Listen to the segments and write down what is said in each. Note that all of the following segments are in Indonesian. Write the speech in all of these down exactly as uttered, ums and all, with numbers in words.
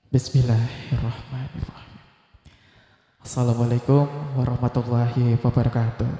Bismillahirrahmanirrahim. Assalamualaikum warahmatullahi wabarakatuh.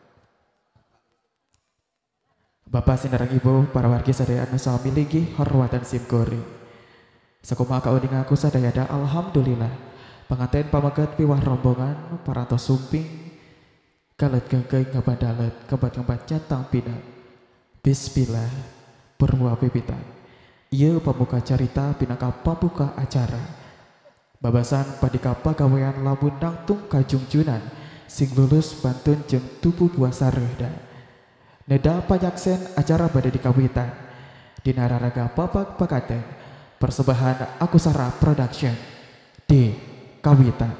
Bapak sinarang ibu, para wargi sadaya anu sami linggih horwatan simgori. Sakumaha kauding aku sadayana alhamdulillah. Panganten pameget piwah rombongan parantos sumping kalet gengkeng ngabadalet kebat-kebat jatang pina. Bismillah purwa pipitan. Ieu pamuka carita pinaka pambuka acara. Babasan padika pagawean lamun nangtung kajungjunan sing lulus bantun jeung tubuh buah sareuda. Neda pajaksen acara bade dikawitan. Dina raraga papak pakaten persembahan Akusara Production di kawitan.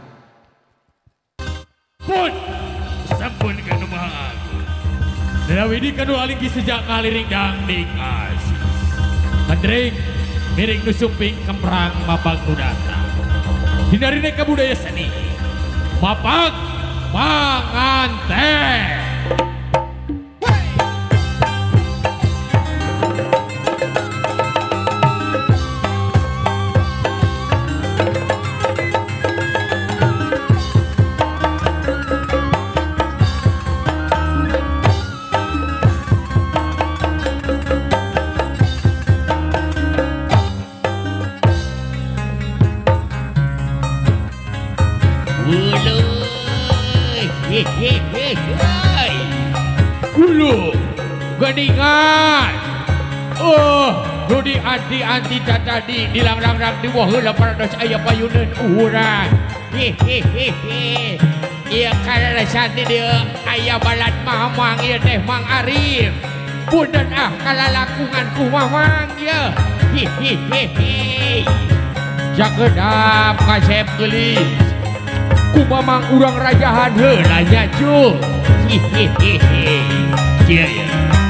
Pun sampun kanumahan. Dawidi kanu alinggi sejak ngaliring dangding asih. Mandring miring nusumping kemprang mapag nudata. Dinarine kabudaya seni mapag panganten. Ulu geningan oh Rudi anti anti tadi dilang-lang di wahula parados aya payuneun urang hehehe ieu karana santi dieu aya balad mamang ieu teh Mang Arif punten ah kalalakungan ku mamang ieu hehehe jakedap kasep geulis ku mamang urang rajahan heula nya cu hehehe iya ya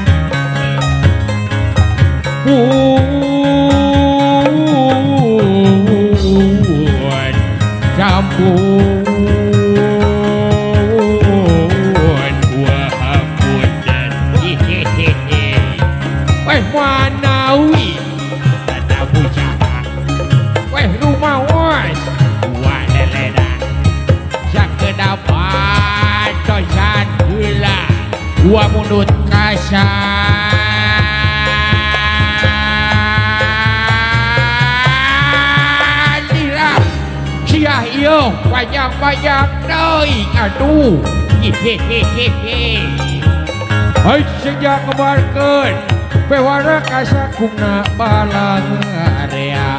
Puan campur wah punten hehehe weh manawi ada bujaha weh rumawas wah lelena sakedapat tosan heula gua munut kasan dirang siah iyo panjang-panjang deui aduh hehehehe hai sejak kebarkeun pewara kasakungna balang area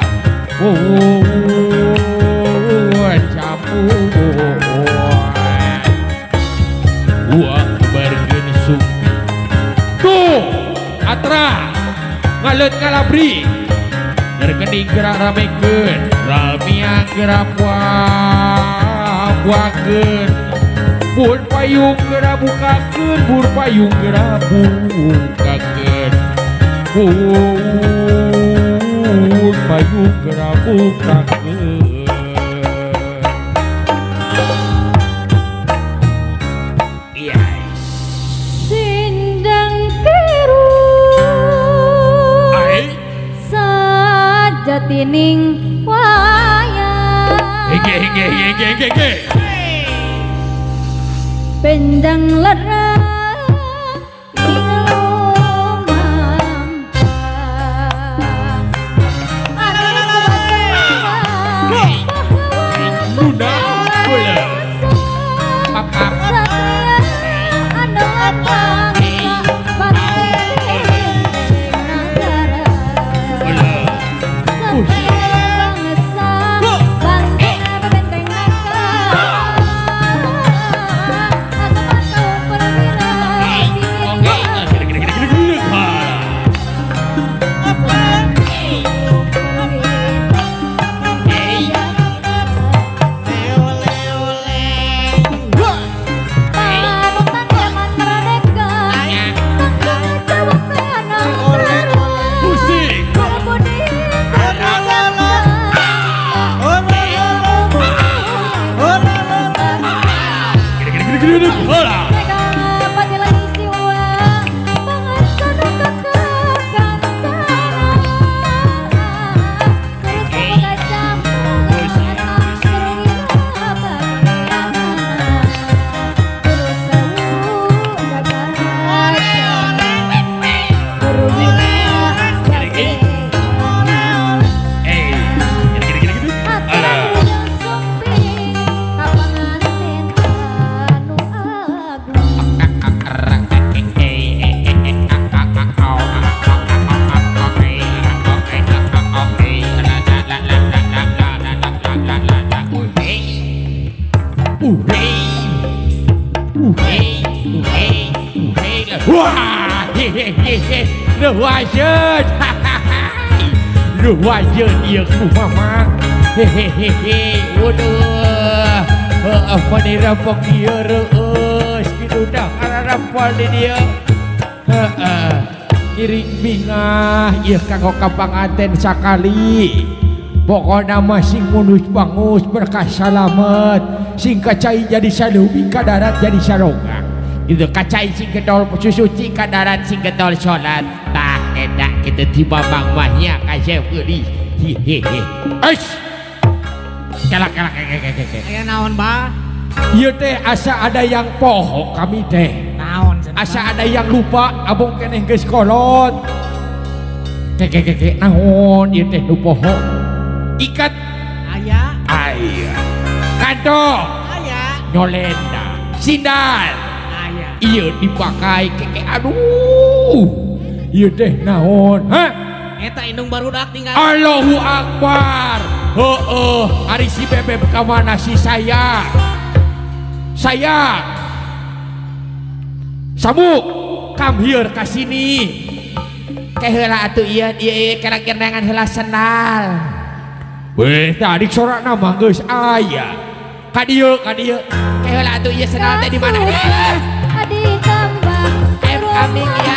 wuh campur gua kebarkeun supi tuh atra ngalet kalabri nergening gerak ramekeun ramiang gerak buakeun bur payung gerak bukakeun bur payung gerak bukakeun bur payung gerak bukakeun. Jatining wayang hege hege hege hege hege pendang lerang ingelomang Luna bola papap hehehe lu wajeun lu wajeun ieu ku mama hehehe waduh apa nih rampok dia reus kitu dah kararampol di dia heeh iring bingah ieu kanggo kapanganten sakali pokona mah sing munus bangus berkah salamet sing kacai jadi salubi ka darat jadi sarongga itu kacai sing gedol susuci ka darat sing gedol salat tah eta kitu tiba mangmahnya kasep eueuh hehehe eish kelak kelak kelak kelak aya naon ba ieu teh asa ada yang poho kami teh naon asa ada yang lupa abong keneh geus kolot kek kek kek naon ieu teh nu poho ikat aya aya kado aya nyolenda sindal aya ieu dipakai kek aduh ieu teh naon ha eta indung barudak tinggal Allahu Akbar heueuh ari si bebeb ka mana si saya saya Samu kam hieur ka sini ke heula atuh ieu ieu kena gendengan heula sendal weh tadi sorakna mah geus aya ka dieu ka dieu ke heula atuh ieu sendal teh di mana Adi kembang em kambing ya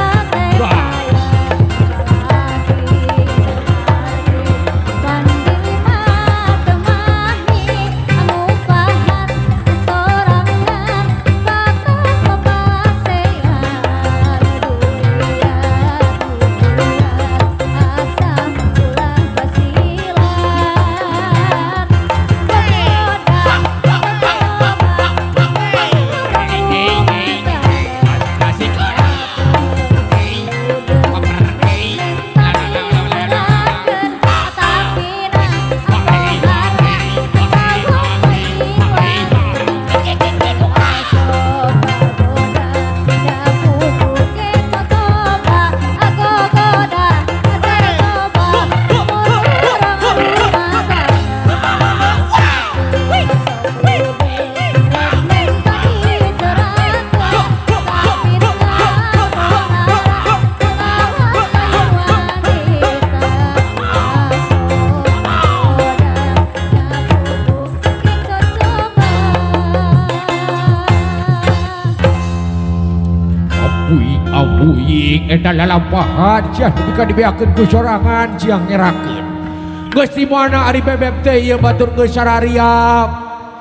eta lalampahan sia ketika dibeakeun ku sorangan siang nyerakeun geus di mana ari bebeb teh ieu batur geus sarariap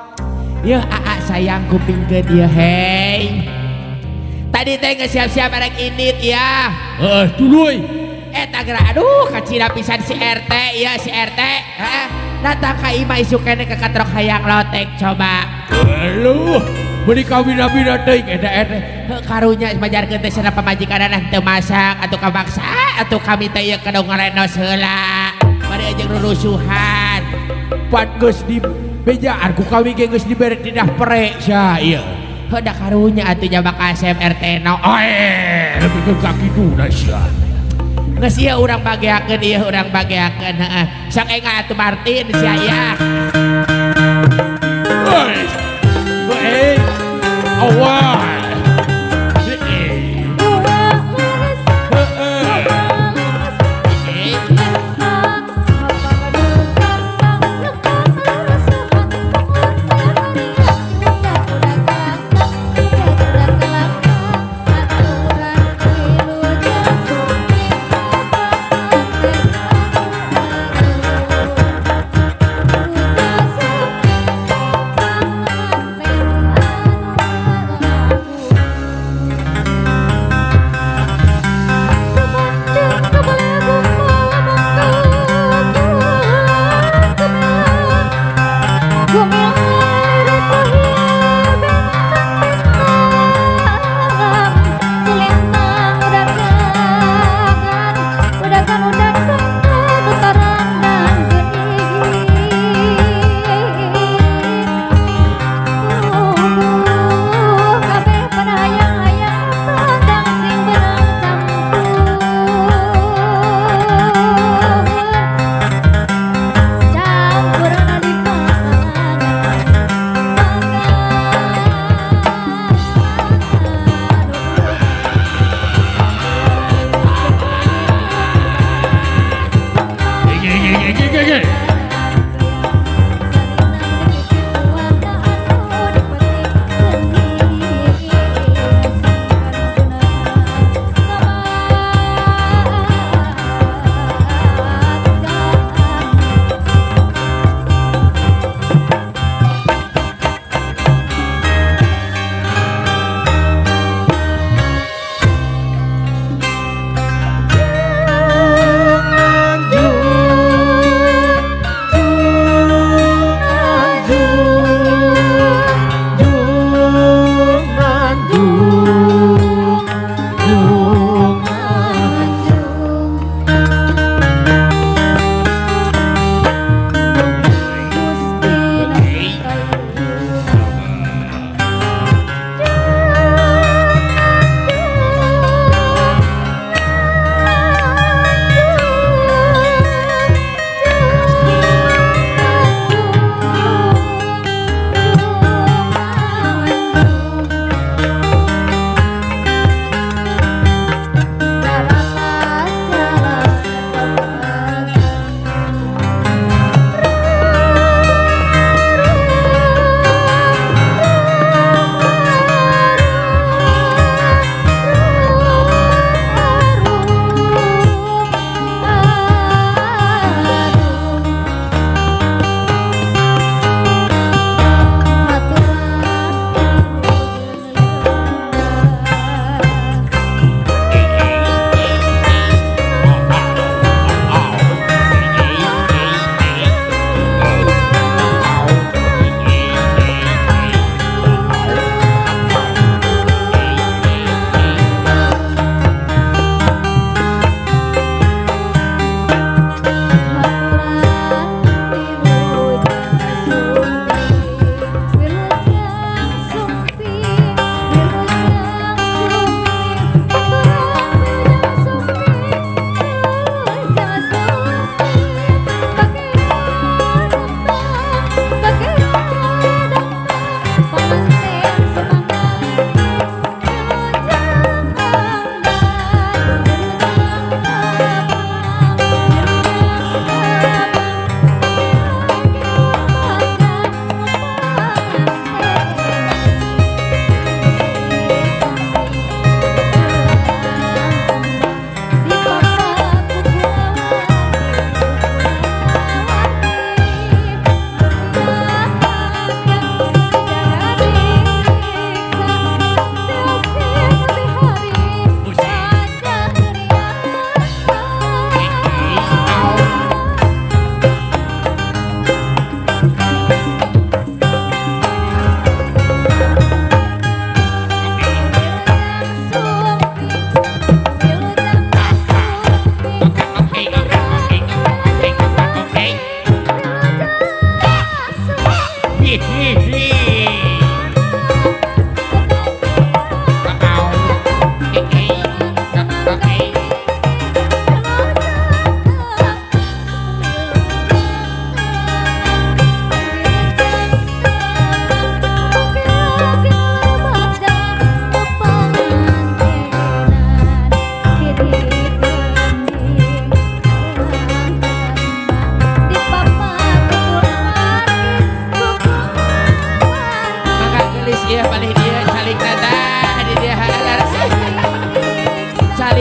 ieu aa sayang kupingkeun ieu hei tadi teh geus siap-siap arek indit ya heuh tuluy eta geura aduh kacira pisan si R T ieu si R T heeh datang ka imah isuk keneh ke katrok hayang lotek coba aluh beri kawin-kawin teh eta eta karunya majarkeun teh cenah pamajikanana teu masak atuh kabaksa atuh kami teh ieu kudu ngarenos heula bari aja rurusuhan pan geus di bejaan ku kami ge geus dibere tindah pere sia ieu heuda karunya atuh nya bakal S M R T na oe lebih ke kakiduna sia geus ieu urang bageakeun ieu urang bageakeun heeh sok enga atuh Martin sia ieu oi oi awal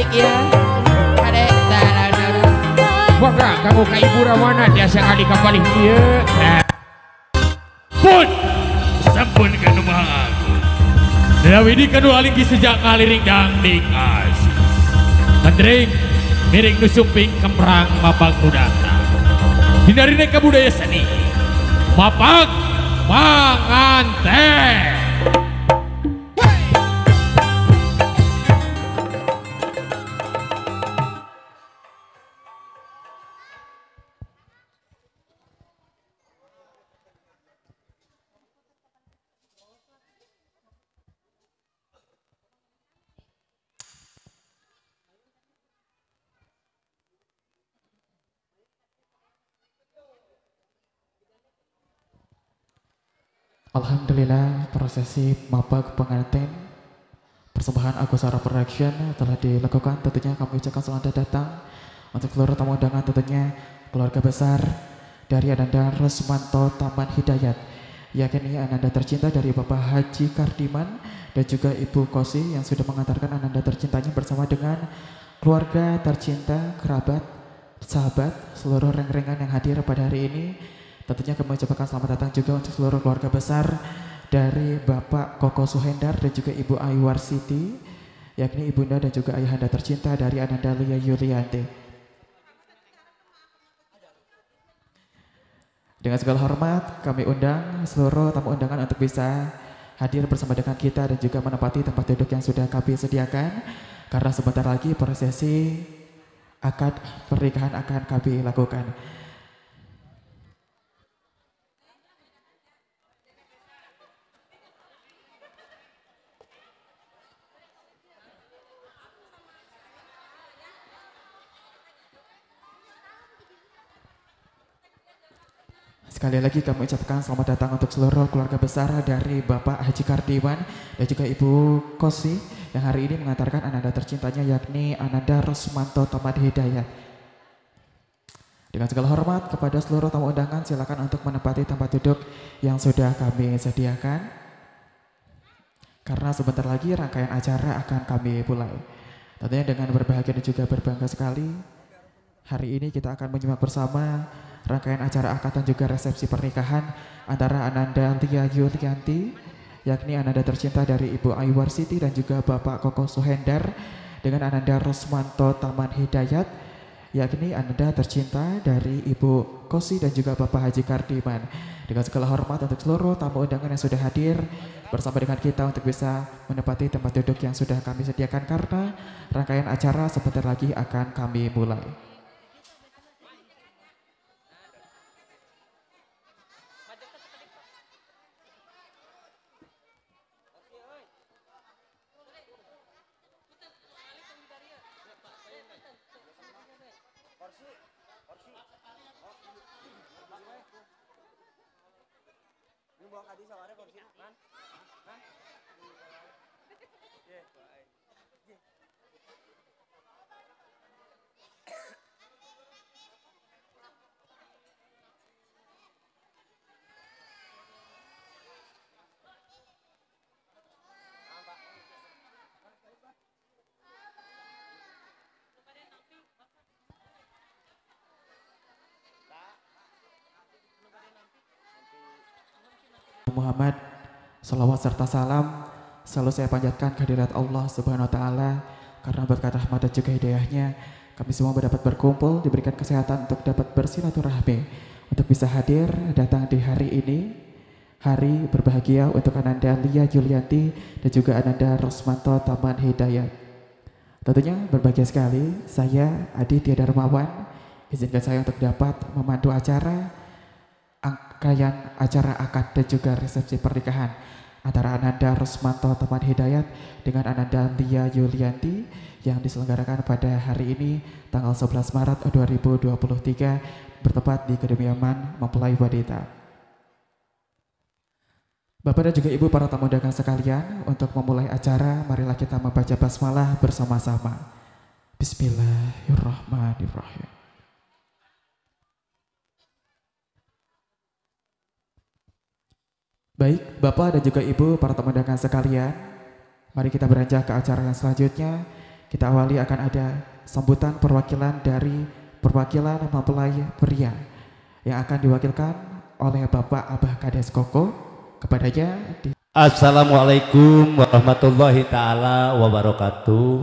ya. Adek dalan. Bangga kamu ka Ibu Rawana biasa kali kapalih ieu. Pun sampun kanu maha aku. Dawidi kanu alinggi sejak ngaliring dangding asih. Andring miring nusumping kemrang mapag mudata. Dinarine ka budaya seni. Mapag manganten. Alhamdulillah, prosesi mapag pengantin persembahan Agus Sara Production telah dilakukan. Tentunya kami ucapkan selamat datang untuk seluruh tamu undangan, tentunya keluarga besar dari Ananda Rusmanto Taman Hidayat, yakni Ananda tercinta dari Bapak Haji Kardiman dan juga Ibu Kosi yang sudah mengantarkan Ananda tercintanya bersama dengan keluarga tercinta, kerabat, sahabat, seluruh reng-rengan yang hadir pada hari ini. Tentunya kami ucapkan selamat datang juga untuk seluruh keluarga besar dari Bapak Koko Suhendar dan juga Ibu Ayu Warsiti, yakni ibunda dan juga ayahanda tercinta dari Ananda Lia Yulianti. Dengan segala hormat kami undang seluruh tamu undangan untuk bisa hadir bersama dengan kita dan juga menempati tempat duduk yang sudah kami sediakan, karena sebentar lagi prosesi akad pernikahan akan kami lakukan. Sekali lagi kami ucapkan selamat datang untuk seluruh keluarga besar dari Bapak Haji Kardiman dan juga Ibu Kosi yang hari ini mengantarkan Ananda tercintanya, yakni Ananda Rusmanto Taman Hidayat. Dengan segala hormat kepada seluruh tamu undangan, silakan untuk menempati tempat duduk yang sudah kami sediakan, karena sebentar lagi rangkaian acara akan kami mulai. Tentunya dengan berbahagia dan juga berbangga sekali, hari ini kita akan menyimak bersama rangkaian acara akad dan juga resepsi pernikahan antara Ananda Lia Yulianti, yakni Ananda tercinta dari Ibu Ayu Warsiti dan juga Bapak Koko Suhendar, dengan Ananda Rusmanto Taman Hidayat, yakni Ananda tercinta dari Ibu Kosi dan juga Bapak Haji Kardiman. Dengan segala hormat untuk seluruh tamu undangan yang sudah hadir bersama dengan kita untuk bisa menempati tempat duduk yang sudah kami sediakan, karena rangkaian acara sebentar lagi akan kami mulai. Muhammad, salawat serta salam selalu saya panjatkan kehadirat Allah Subhanahu wa Ta'ala, karena berkat rahmat dan juga hidayahnya kami semua mendapat berkumpul, diberikan kesehatan untuk dapat bersilaturahmi, untuk bisa hadir datang di hari ini, hari berbahagia untuk Ananda Lia Yulianti dan juga Ananda Rusmanto Taman Hidayat. Tentunya berbahagia sekali, saya Aditya Darmawan, izinkan saya untuk dapat memandu acara rangkaian acara akad dan juga resepsi pernikahan antara Ananda Rusmanto Taman Hidayat dengan Ananda Lia Yulianti yang diselenggarakan pada hari ini tanggal sebelas Maret dua ribu dua puluh tiga bertepat di Kediaman Mempelai Wanita. Bapak dan juga Ibu para tamu undangan sekalian, untuk memulai acara marilah kita membaca basmalah bersama-sama. Bismillahirrahmanirrahim. Baik, Bapak dan juga Ibu para tamu undangan sekalian, mari kita beranjak ke acara yang selanjutnya, kita awali akan ada sambutan perwakilan dari perwakilan mempelai pria yang akan diwakilkan oleh Bapak Abah Kades Koko. Kepadanya di... Assalamualaikum warahmatullahi taala wabarakatuh.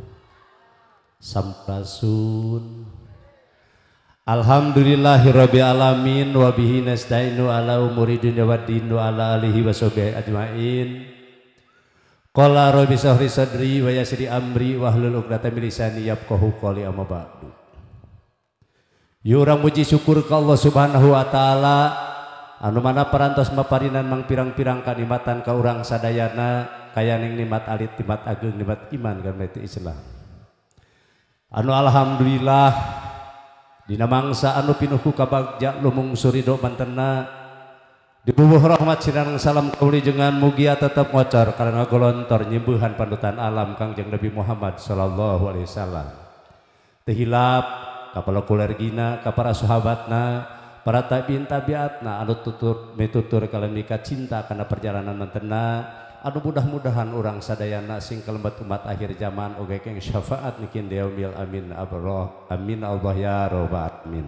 Sampurasun. Alhamdulillahirabbil alamin wa bihi nasta'inu ala umuri dunya waddin wa ala alihi washabihi ajmain. Qala rabbi shrah sadri wa yassir amri wahlul 'uqdatam min lisani yafqahu qawli amma ba'du. Ya urang muji syukur ka Allah Subhanahu wa taala anu mana parantos maparinan mang pirang-pirang kanikmatan ka urang sadayana kayaning nikmat alit nikmat ageung nikmat iman kana Islam. Anu alhamdulillah dina mangsa anu pinuh ku kabagja lumung surido mantenna dibubuh rahmat sinareng salam kauli jengan mugia tetep ngocor karena golontor nyembuhan panutan alam Kangjeng Nabi Muhammad sallallahu alaihi wasallam. Teu hilap ka keluargina, ka para sahabatna, para tabiin tabiatna anu tutur mitutur kalemika cinta kana perjalanan mantenna anu mudah-mudahan urang sadayana sing kalembet umat akhir zaman oge keng syafaat nikin yaumil amin abroh amin Allah ya rabbal alamin.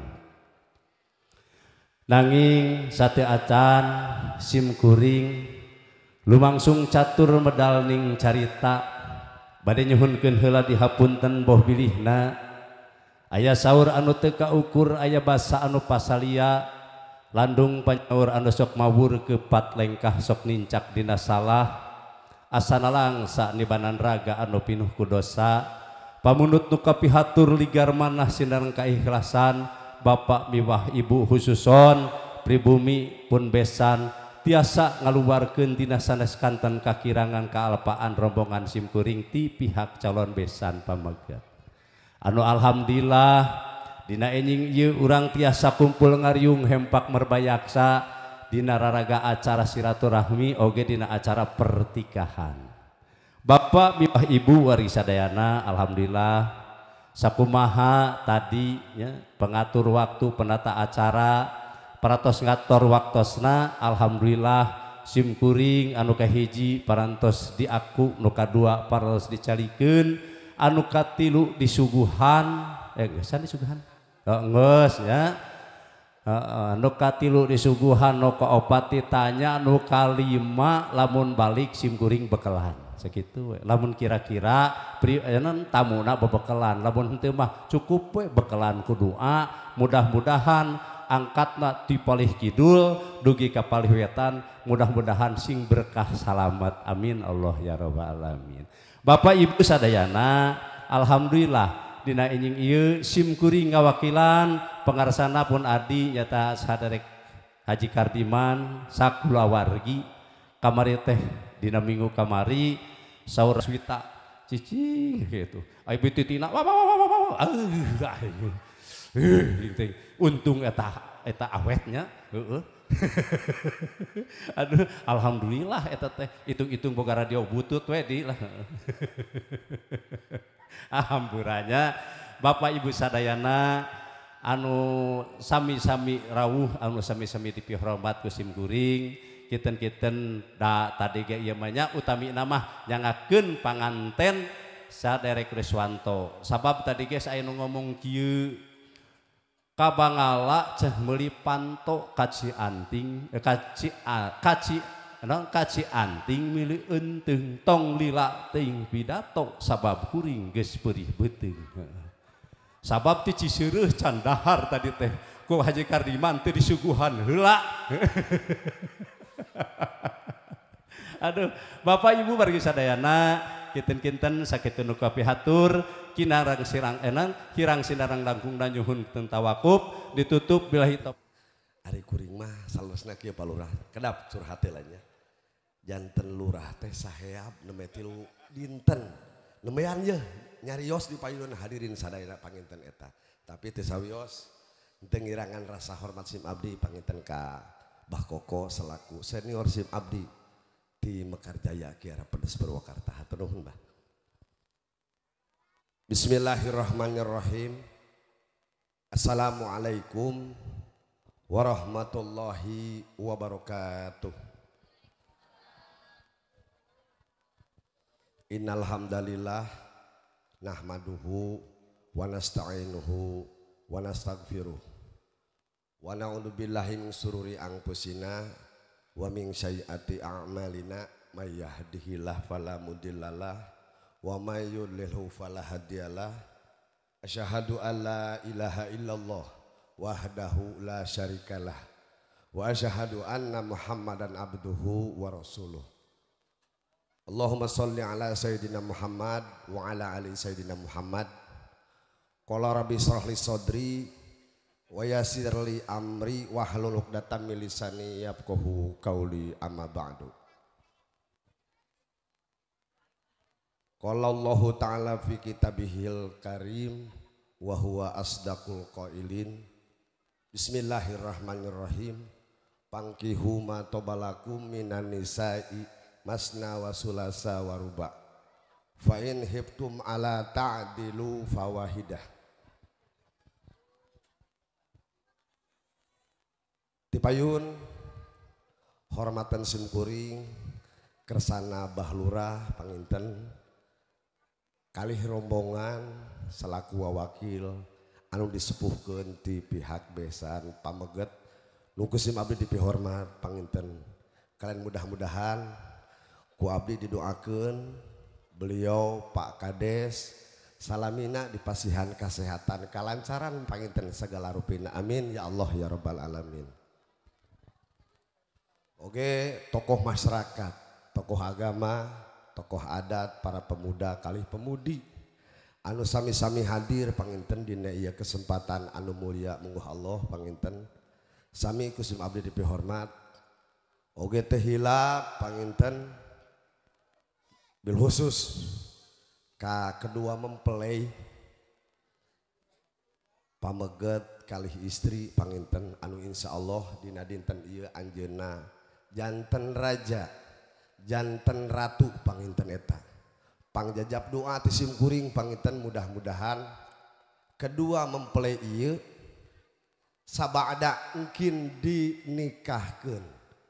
Nanging sate acan sim kuring lumangsung catur medal ning carita bade nyuhunkeun heula dihapunten boh bilihna aya saur anu teu kaukur aya basa anu pasalia landung panyaur anu sok mawur kepat lengkah sok nincak dina salah asana langsa nibanan raga anu pinuh ku dosa pamunut nu kapihatur ligar manah sinareng kaikhlasan bapak miwah ibu khususon pribumi pun besan tiasa ngaluarkeun dina sanes kanten kakirangan kaalpaan rombongan simkuring ti pihak calon besan pamegah anu alhamdulillah dina enjing ieu urang tiasa kumpul ngariung hempak merbayaksa dina raraga acara silaturahmi oge dina acara pertikahan. Bapak miwah ibu warisadayana alhamdulillah sakumaha tadi ya, pengatur waktu penata acara paratos ngator waktosna alhamdulillah simkuring anu kahiji parantos diaku nu kadua parantos dicalikeun anu katilu disuguhan eh gesan disuguhan oh, ngeus ya uh, anu katilu disuguhan nu kaopat ditanya anu kalima lamun balik simkuring bekelan segitu we. Lamun kira-kira prieunan tamuna bebekelan lamun henteu mah cukup we bekelan ku doa mudah-mudahan angkatna ti palih kidul dugi ka palih wetan mudah-mudahan sing berkah salamet amin Allah ya rabbal alamin. Bapak Ibu sadayana alhamdulillah dina enjing ieu simkuring ngawakilan pangarsana pun adi nyata saderek Haji Kardiman sakulawargi kamari teh dina minggu kamari saur swita cicing gitu ai bititina wah wah wah wah uh untung eta eta awetnya heeh aduh alhamdulillah eta teh hitung-hitung boga radio butut we di lah alhamdulillahnya Bapak Ibu sadayana anu sami-sami rawuh anu sami-sami dipihormat ku simkuring kiten-kiten da tadi ge ieu mah nya utami nama nyangakeun panganten saderek Riswanto sabab tadi geus aya nu ngomong kieu kabangala ceh meuli panto kaci anting eh, kaci a, kaci non kaci anting milih enteung tong lila teuing pidato sabab kuring geus peurih beuteung sabab ti Ciseureus can dahar tadi teh ku Haji Kardiman teu disuguhan heula aduh Bapak Ibu wargi sadayana kinten-kinten sakitu nu kapihatur kinarang sirang enang kirang sinarang langkung dan nyuhun tentawakuf ditutup billahi taufiq. Ari kuring mah salosna kieu palurah kedap curhat heula nya janten lurah teh saheab nembe tilu dinten nemean ye nyarios di payudon hadirin sadayana panginten eta tapi teu sawios teu ngirangan rasa hormat sim abdi panginten ka Bah Koko selaku senior sim abdi di Mekarjaya Kiara Pedes Purwakarta. Hatur nuhun Mbah. Bismillahirrahmanirrahim. Assalamualaikum warahmatullahi wabarakatuh. Innal hamdalillah nahmaduhu wa nasta'inuhu wa nastaghfiruh wa na'udzu billahi min sururi anfusina wa min sayyiati a'malina may yahdihillahu fala mudhillalah wa may yudlilhu fala hadiyalah. Asyhadu an la ilaha illallah wahdahu la syarikalah wa asyhadu anna Muhammadan abduhu wa rasuluh. Allahumma sholli ala sayyidina Muhammad wa ala ali sayyidina Muhammad. Qala rabbi shrah li sadri wa yassir li amri wahlul 'uqdatam min lisani yafqahu qawli amma ba'du. Qala Allahu ta'ala fi kitabihil karim wa huwa asdaqul qailin. Bismillahirrahmanirrahim. Pangkihu ma tobalakum minan nisa'i masna wa sulasa wa ruba. Fa in hibtum ala ta'dilu fawahidah. Tipayun hormatan simkuring kersana bahlurah panginten kalih rombongan selaku wakil anu disepuhkeun ti pihak besan pameget nu kusim abdi dipihormat panginten kalian mudah-mudahan ku abdi didoakeun beliau Pak Kades salamina dipasihan kesehatan kalancaran panginten segala rupina amin ya Allah ya rabbal alamin. Oke, tokoh masyarakat, tokoh agama, tokoh adat, para pemuda kalih pemudi anu sami-sami hadir panginten dina ieu kesempatan anu mulia mungguh Allah panginten sami kusim abdi dipihormat oge teh hilap panginten bil khusus ka kedua mempelai pameget kalih istri panginten anu insyaallah dina dinten ieu anjeunna janten raja janten ratu panginten eta pangjajab doa ti simkuring panginten mudah-mudahan kedua mempelai ieu sabada mungkin dinikahkeun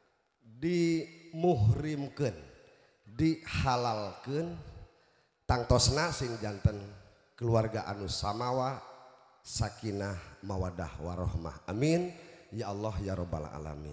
dimuhrimkeun dihalalkeun tangtosna sing janten keluarga anu samawa sakinah mawadah warahmah amin ya Allah ya rabbal alamin.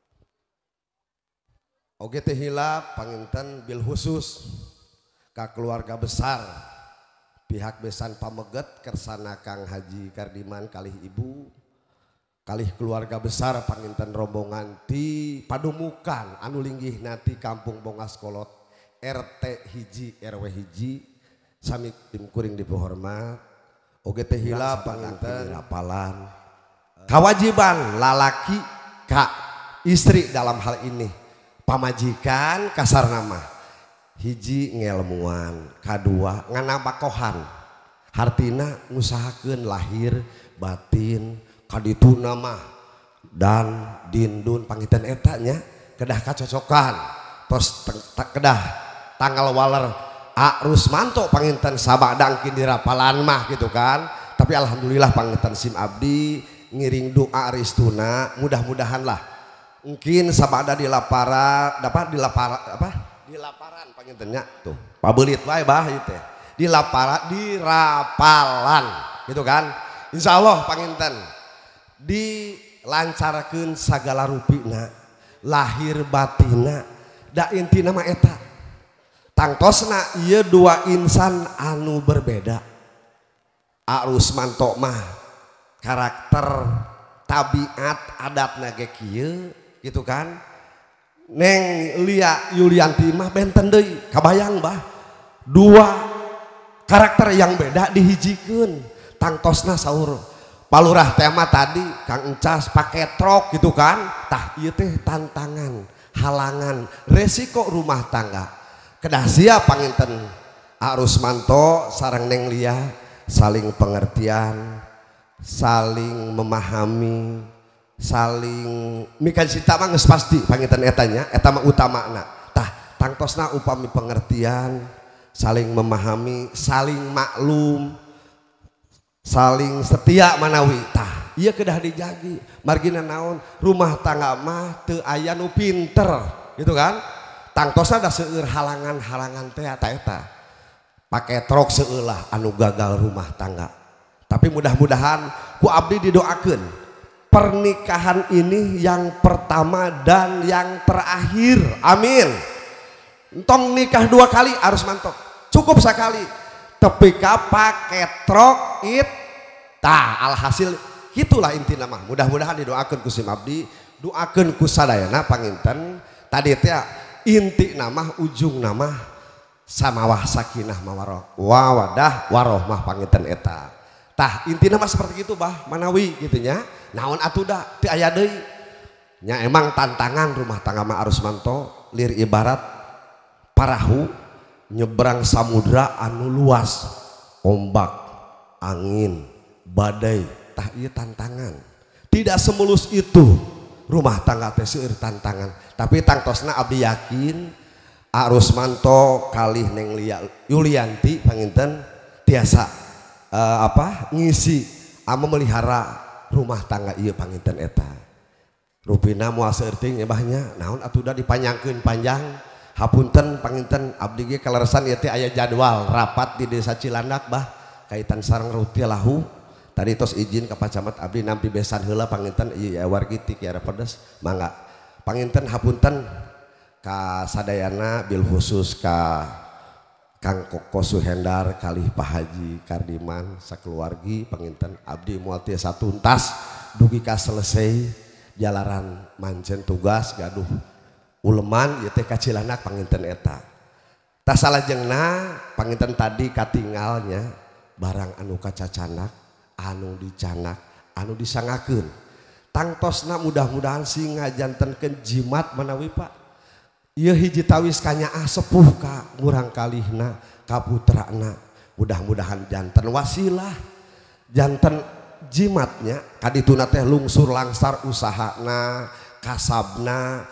Oge teh hilap panginten bil khusus ka keluarga besar pihak besan pameget kersana Kang Haji Kardiman kalih ibu kalih keluarga besar panginten rombongan ti padumukan anu linggih nati kampung Bongas Kolot R T hiji R W hiji sami tim kuring dipihormat oge teh hilap panginten rapalan kewajiban lalaki ka istri dalam hal ini pamajikan kasar nama hiji ngelmuan kadua nganabakohan hartina ngusahakeun lahir batin kadituna mah dan dindun panginten eta nya kedah kacocokan terus kedah tanggal waler arus manto panginten sabadangkin di rapalan mah gitu kan tapi alhamdulillah panginten sim abdi ngiring doa ristuna mudah-mudahan lah mungkin sabada di laparan dapat di laparan apa di laparan pangintennya tuh pabelit wae bah ieu teh di laparan di rapalan gitu kan insyaallah panginten dilancarkeun sagala rupina lahir batina da intina mah eta tangtosna ieu dua insan anu berbeda arus mantok mah karakter tabiat adatna ge kieu gitu kan Neng Lia Yulianti mah benten deui kabayang bah dua karakter yang beda dihijikeun tangtosna saur palurah tema tadi Kang Encas pakai trok gitu kan tah ieu teh tantangan halangan resiko rumah tangga kedah sia panginten arus manto sareng Neng Lia saling pengertian saling memahami saling mikan cinta mah geus pasti panginten etanya eta mah utamana tah tangtosna upami pengertian saling memahami saling maklum saling setia manawi tah ieu kedah dijagi margina naon rumah tangga mah teu aya nu pinter gitu kan tangtosna da seueur halangan-halangan teh eta eta pakai truk seulah anu gagal rumah tangga. Tapi mudah-mudahan ku abdi didoakeun pernikahan ini yang pertama dan yang terakhir. Amin. Entong nikah dua kali harus mantap. Cukup sekali. Tapi pakai truk it tah alhasil gitulah inti nama. Mudah-mudahan didoakeun ku sim abdi, doakeun ku sadayana panginten. Tadi teh inti nama ujung nama samawah sakinah mawaroh wawadah warohmah panginten eta. Tah inti nama seperti itu bah manawi gitunya. Naon atuh da teu aya deui. Nya emang tantangan rumah tangga mah harus manto lir ibarat parahu nyebrang samudra anu luas, ombak, angin, badai, tah ieu tantangan. Tidak semulus itu rumah tangga teh seueur tantangan. Tapi tangtosna abdi yakin arus manto kalih Neng Lia Yulianti panginten tiasa uh, apa ngisi ama melihara rumah tangga ieu panginten eta. Rupina moal seueur teuing ebahnya naon atuh da dipanjangkeun panjang. Hapunten panginten abdi ge kaleresan ieu teh aya jadwal rapat di Desa Cilandak bah kaitan sareng rutia lahu. Tadi tos izin ka pacamat abdi nampi besan heula panginten ieu wargi ti Kiara Pedes. Mangga panginten hapunten ka sadayana bil khusus ka Kang Koko Suhendar kalih Pak Haji Kardiman sakeluargi panginten abdi moal tiasa tuntas dugi ka selesai jalaran mancen tugas gaduh uleman ieu teh ka Cilandak panginten eta. Tah salajengna panginten tadi katinggalnya barang anu kacacanak, anu dicanak, anu disangakeun. Tangtosna mudah-mudahan sing ngajantenkeun jimat manawi Pak. Ieu hiji tawis kanyaah sepuh ka ngurang kalihna ka putrana. Mudah-mudahan janten wasilah, janten jimatnya kadituna teh lungsur langsar usahana, kasabna,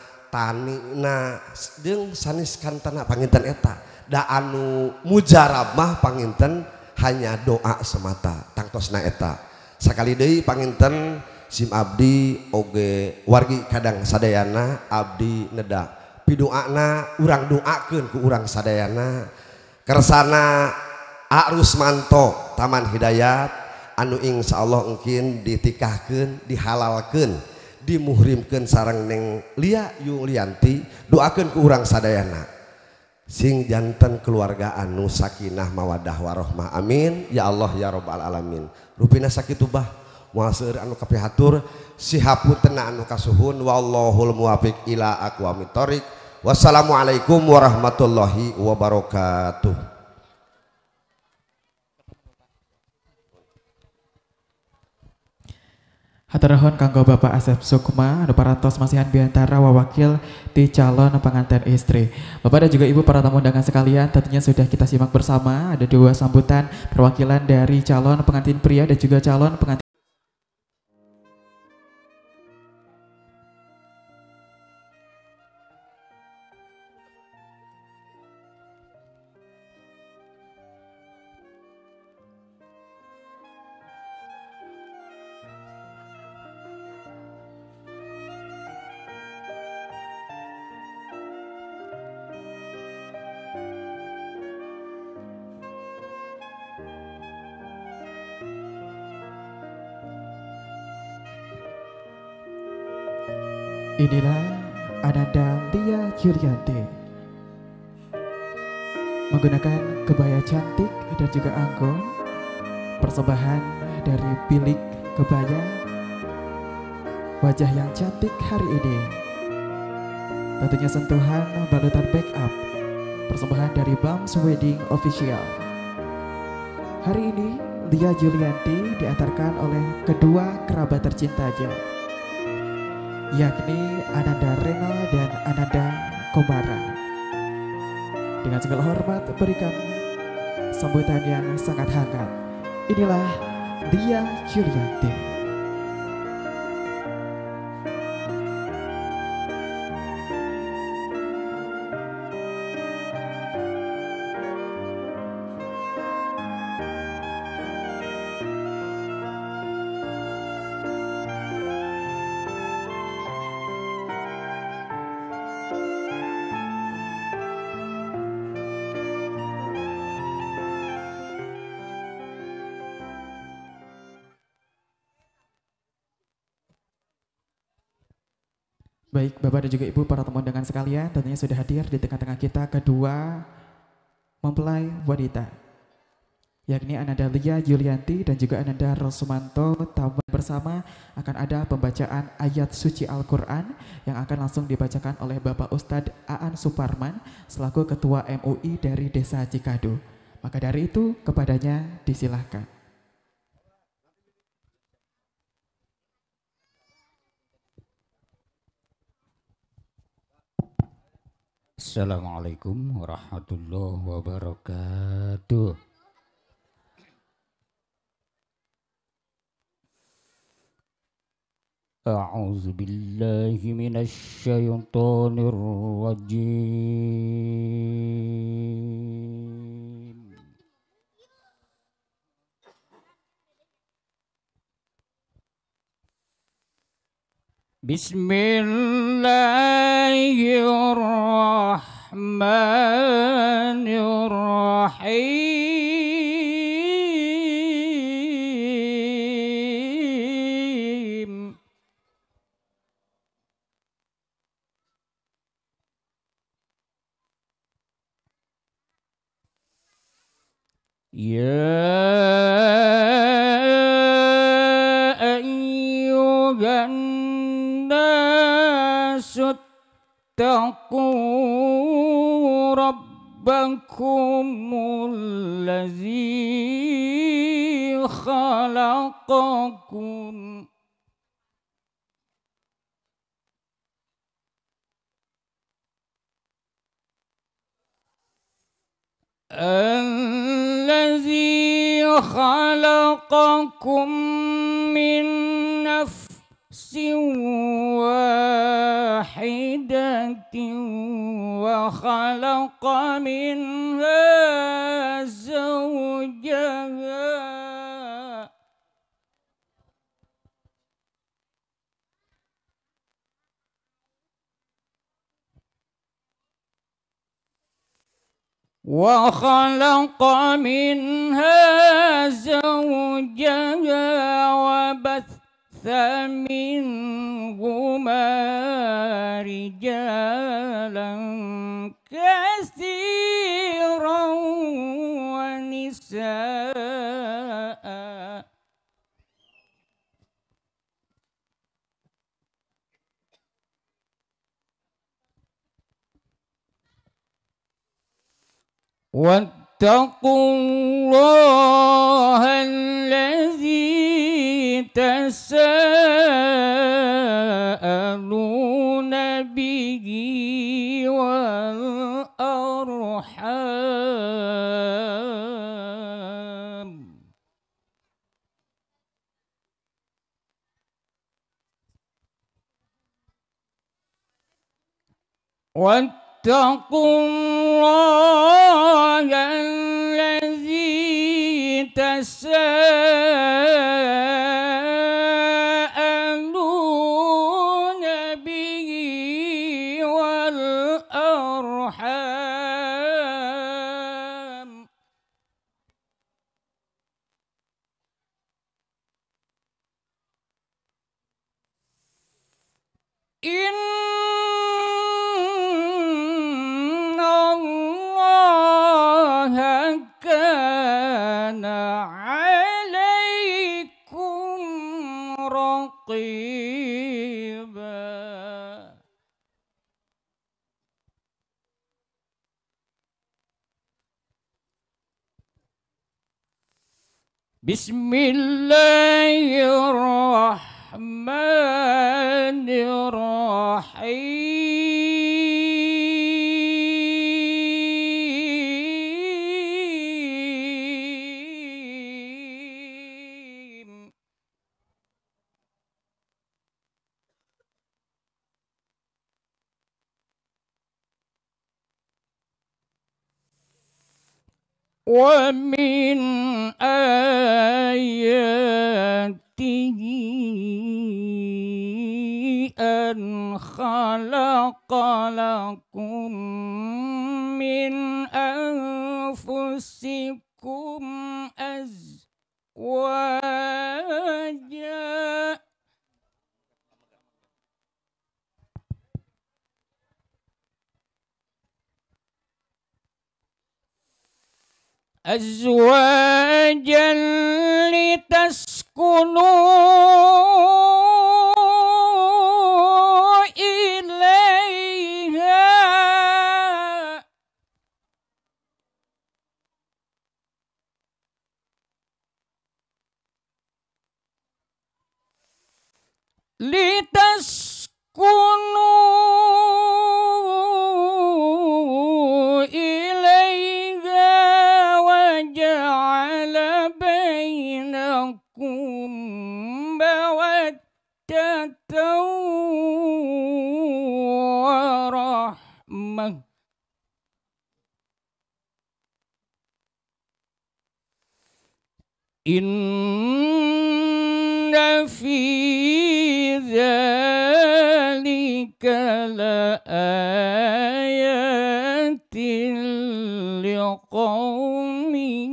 tanina jeung sanes kantana panginten eta. Da anu mujarab mah panginten hanya doa semata. Tangtosna eta. Sakali deui panginten sim abdi oge wargi kadang sadayana abdi neda pidoana urang doakeun ku urang sadayana kersana arus manto Taman Hidayat anu insyaallah engkin ditikahkeun dihalalkeun dimuhrimkeun sareng Neng Lia Yulianti. Doakeun ku urang sadayana sing janten keluarga anu sakinah mawadah warohmah. Amin ya Allah ya rabbal alamin. Rupina sakitu bah moal seueur anu kapihatur sihapuntenna anu kasuhun wallahul muwaffiq ila aqwamit thoriq. Wassalamualaikum warahmatullahi wabarakatuh. Haturnuhun kanggo Bapak Asep Sukma anu parantos masihan biantara wawakil di calon pengantin istri. Bapak dan juga Ibu para tamu undangan sekalian, tentunya sudah kita simak bersama ada dua sambutan perwakilan dari calon pengantin pria dan juga calon pengantin Inilah Ananda Lia Yulianti menggunakan kebaya cantik dan juga anggun, persembahan dari bilik kebaya, wajah yang cantik hari ini. Tentunya sentuhan balutan backup, persembahan dari Bams Wedding Official. Hari ini Lia Yulianti diantarkan oleh kedua kerabat tercintanya, yakni Ananda Renal dan Ananda Komara. Dengan segala hormat berikan sambutan yang sangat hangat. Inilah Lia Yulianti. Baik, Bapak dan juga Ibu para tamu undangan sekalian, tentunya sudah hadir di tengah-tengah kita kedua mempelai wanita, yakni Ananda Lia Yulianti dan juga Ananda Rosumanto. Tamu bersama akan ada pembacaan ayat suci Al-Quran yang akan langsung dibacakan oleh Bapak Ustadz Aan Suparman selaku Ketua M U I dari Desa Cikadu. Maka dari itu kepadanya disilahkan. Assalamualaikum warahmatullahi wabarakatuh. A'udzu billahi minasy syaithanir rajim. Bismillahirrahmanirrahim. Ya ayyuhan nasu taqu rabbakumul ladzi khalaqakum الذي خلقكم من نفس واحدة وخلق منها زوجها وخلق منها زوجها وبث منهما رجالا كثيرا ونساء واتقوا الله الذي تساءلون به والأرحام واتقوا الله الذي تساءلون به والأرحام إن كان عليكم رقيبا بسم الله الرحمن الرحيم ومن آياته أن خلق لكم من أنفسكم أزواجا azwajan litaskunu ilaiha litaskunu ilaiha wa ja'ala bainakum mawaddatan wa rahmah. Inna fi dzalika laayatin liqaumin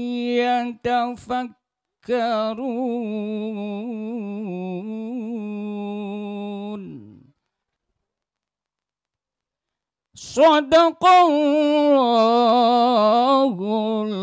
yatafakkarun. Shadaqallahul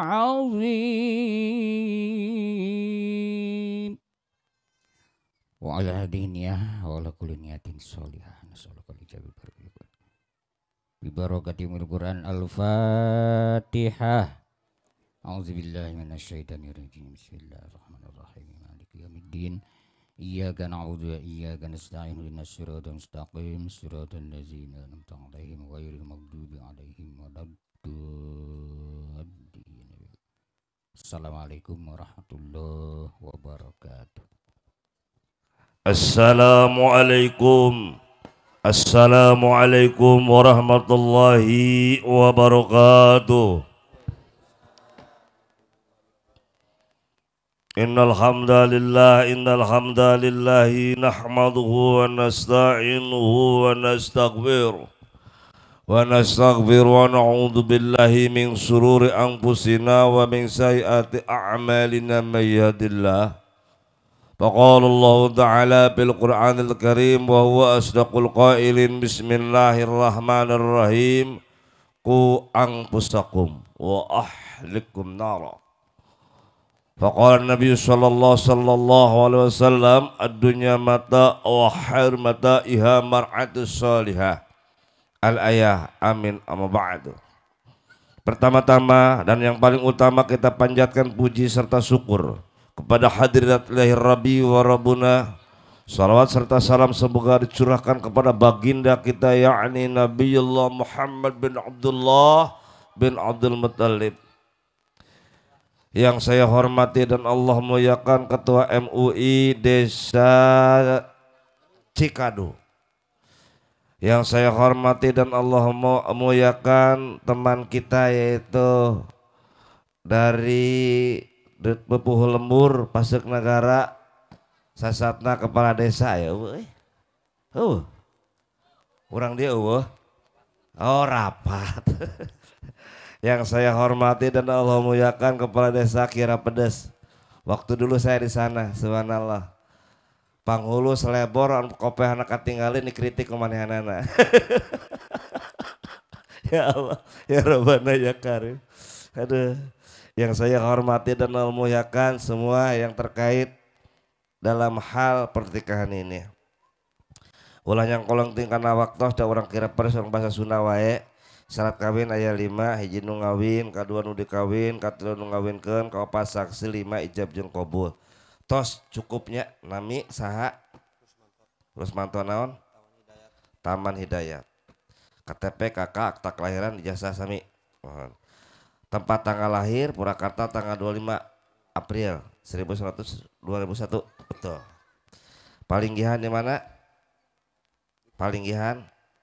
azim. Wa ala hadiniyah wa ala kulli niyatin sholihah. Nasallallahu alaihi wasallam. Bi barakatil Quran Al-Fatihah. A'udzubillahi minasyaitonir rajim. Bismillahirrahmanirrahim. Maliki yaumiddin. Iyyaka na'budu wa iyyaka nasta'in. Ihdinas siratal mustaqim. Siratal ladzina an'amta 'alaihim ghairil maghdubi 'alaihim waladdallin. Assalamualaikum warahmatullahi wabarakatuh. Assalamualaikum. Assalamualaikum warahmatullahi wabarakatuh. Innal hamdalillah innal hamdalillah nahmaduhu wa nasta'inuhu wa nastaghfiruh wa nastaghfiru wa na'udzu billahi min shururi anfusina wa min sayyiati a'malina may yahdihillah faqala Allah ta'ala bil Qur'anil Karim wa huwa asdaqul qailin bismillahirrahmanirrahim qu anfusakum wa ahlikum nara. Faqala Nabi sallallahu sallallahu alaihi wasallam ad-dunya mata wa khair mata'iha mar'atus salihah. Al-ayah amin amma ba'du. Pertama-tama dan yang paling utama kita panjatkan puji serta syukur kepada hadirat lahir Rabbi wa Rabbuna. Salawat serta salam semoga dicurahkan kepada baginda kita yakni Nabiullah Muhammad bin Abdullah bin Abdul Muttalib. Yang saya hormati dan Allah muliakan Ketua M U I Desa Cikadu. Yang saya hormati dan Allah muliakan teman kita yaitu dari Bepuh Lembur, Pasek Negara, Sasatna Kepala Desa ya. Uh, orang dia uh, oh rapat. Yang saya hormati dan Allah muliakan Kepala Desa Kira Pedes. Waktu dulu saya di sana, subhanallah. Panghulu selebor kopeh anak katinggalin dikritik kemana-mana. Ya Allah, ya Rabbana ya Karim. Aduh, yang saya hormati dan Allah muliakan semua yang terkait dalam hal pernikahan ini. Ulah yang kolong tingkana waktu ada orang Kira Pedes orang bahasa Sunda wae. Syarat kawin ayat lima hiji nu ngawin, kadua nu dikawin, katilu nu ngawinkeun, kaopat saksi lima ijab jeung qabul. Tos cukupnya nami saha? Rusmanto naon? Taman Hidayat. K T P kakak akta kelahiran ijazah sami. Mohon. Tempat tanggal lahir Purwakarta tanggal dua puluh lima April seribu sembilan ratus dua ribu satu. Betul. Palinggihan di mana? Palinggihan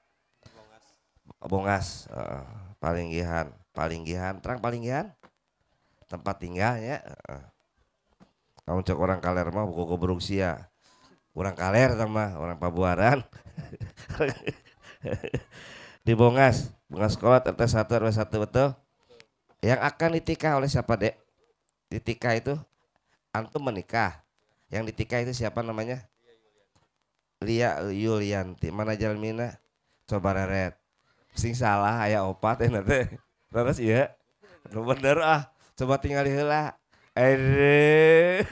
Bongas, uh, Palinggihan, Palinggihan, terang Palinggihan, tempat tinggalnya. Uh. Kamu cek orang kaler mah buku gobruk sia, orang kaler sama orang Pabuaran. Di Bongas, Bongas sekolah R T satu R W satu betul. Yang akan ditikah oleh siapa dek? Ditikah itu antum menikah. Yang ditikah itu siapa namanya? Lia Yulianti. Mana Jalmina? Coba reret. Sing salah aya opat eh nanti terus iya Nu bener ah. Coba tinggal heula. Eh.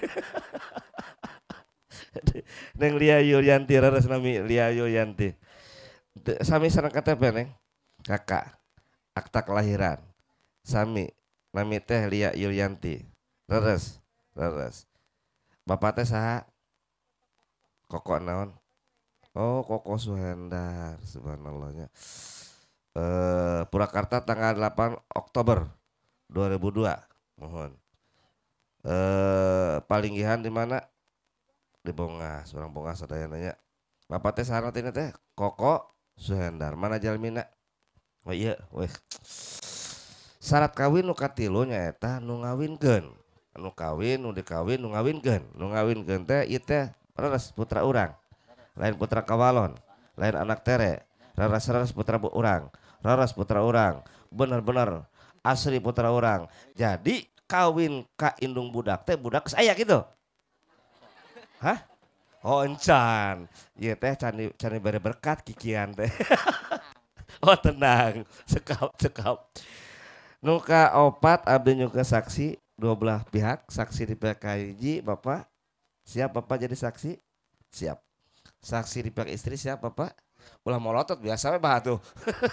Neng Lia Yulianti raras nami Lia Yulianti. Sami sareng K T P neng. Kakak. Akta kelahiran. Sami nami teh Lia Yulianti. Raras. Raras. Bapak teh saha? Koko naon? Oh, Koko Suhendar, subhanallahnya. Eh, Purwakarta tanggal delapan Oktober dua ribu dua. Mohon. Eh, palinggihan di mana? Di Bongas, orang Bongas sadaya nanya. Bapak teh saha tina teh? Koko Suhendar. Mana jalmina? Oh iya, weh. Syarat kawin nu katilu nyaeta nu ngawinkeun. Nu kawin, nu dikawin, nu ngawinkeun. Nu ngawinkeun teh ieu teh raras putra urang. Lain putra kawalon, lain anak tere, raras-raras putra urang, raras putra urang, bener-bener asli putra urang. Jadi kawin ka indung budak teh budak saya gitu. Hah? Oh encan, iya teh cani cani bere berkat kikian teh. Oh tenang, cekap cekap. Nuka opat abdi nyuka saksi dua belah pihak, saksi di pihak hiji bapak. Siap bapak jadi saksi? Siap. Saksi di pihak istri siapa Pak? Ulah molotot biasa we bah tuh.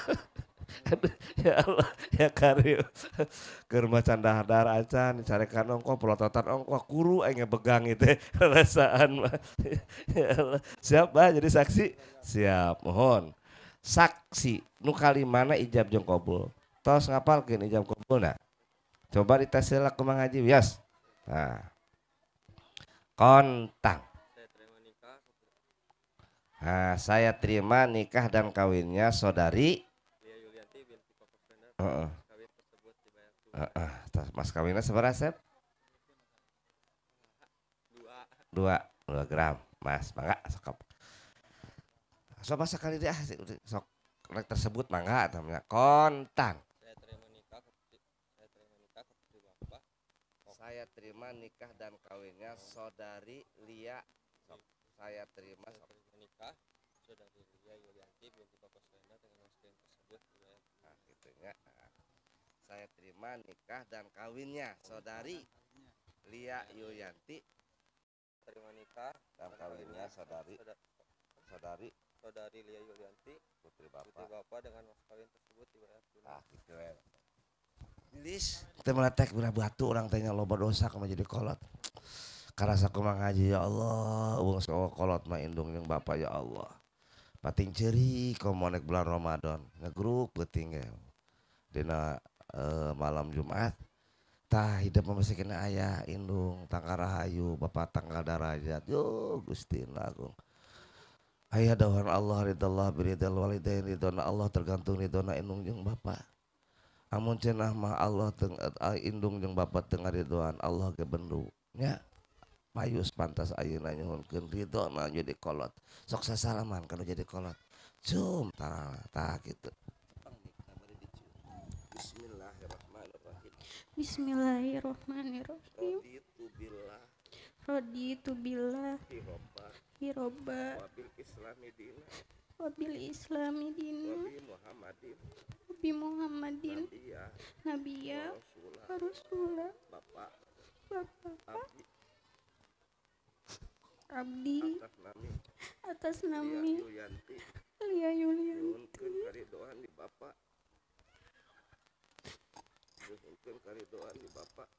Ya Allah, ya Karim. Keur macan dahar acan carekan ongko pelototan ongko kuru aing begang itu rasaan mah. Ya Allah. Siap bah jadi saksi? Siap, mohon. Saksi nu kalimana ijab jeung qabul. Tos ngapalkeun ijab qabulna. Coba dites heula kumaha ngaji wias. Nah. Kontang. Nah, saya terima nikah dan kawinnya saudari uh, uh. Uh, uh. Mas kawinnya seberapa Sep? Dua, dua gram mas, mangga sok sok sekali deh sok tersebut mangga namanya kontan. Saya terima nikah dan kawinnya saudari Lia. Sok. Saya terima sok. Nikah saudari Lia Yulianti binti Koko Suhendar dengan mas kawin tersebut dibayar. Nah, gitunya. Nah. Saya terima nikah dan kawinnya saudari Lia Yulianti. Terima nikah dan kawinnya saudari saudari saudari Lia Yulianti putri bapak. Putri bapak dengan mas kawin tersebut dibayar tunai. Ah, gitu ya. Lis, kita meletek belah batu orang tanya loba dosa kama jadi kolot. Karasa kumang ngaji ya Allah, uang sewa kolot mah indung yang bapak ya Allah. Pating ceri kau mau naik bulan Ramadan, ngegruk peting ya. Dina uh, malam Jumat, tah hidup masih kena ayah indung tangga rahayu, bapak tangga darajat, yo Gustina Agung. Ayah dawan Allah ridallah biridal walidain ridona Allah tergantung ridona indung jeung bapak. Amun cenah mah Allah teng indung jeung bapak tengah ridwan Allah ge bendu nya. Mayus pantas ayeuna nyuhunkeun ridona jadi kolot. Sok sasalaman kana jadi kolot. Cum tah tah kitu. Bismillahirrahmanirrahim. Bismillahirrahmanirrahim. Raditu billah. Raditu billah. Hirobba. Hirobba. Wabil islami dina. Wabil islami dina. Wabi Muhammadin. Wabi Muhammadin. Nabiya. Nabiya. Rasulullah. Rasulullah. Bapak. Bapak. Abdi. Abdi. Atas nami. Atas Lia nami. Yulianti. Lia Yulianti. Nuhunkeun karidoan di Bapak. Nuhunkeun karidoan di Bapak.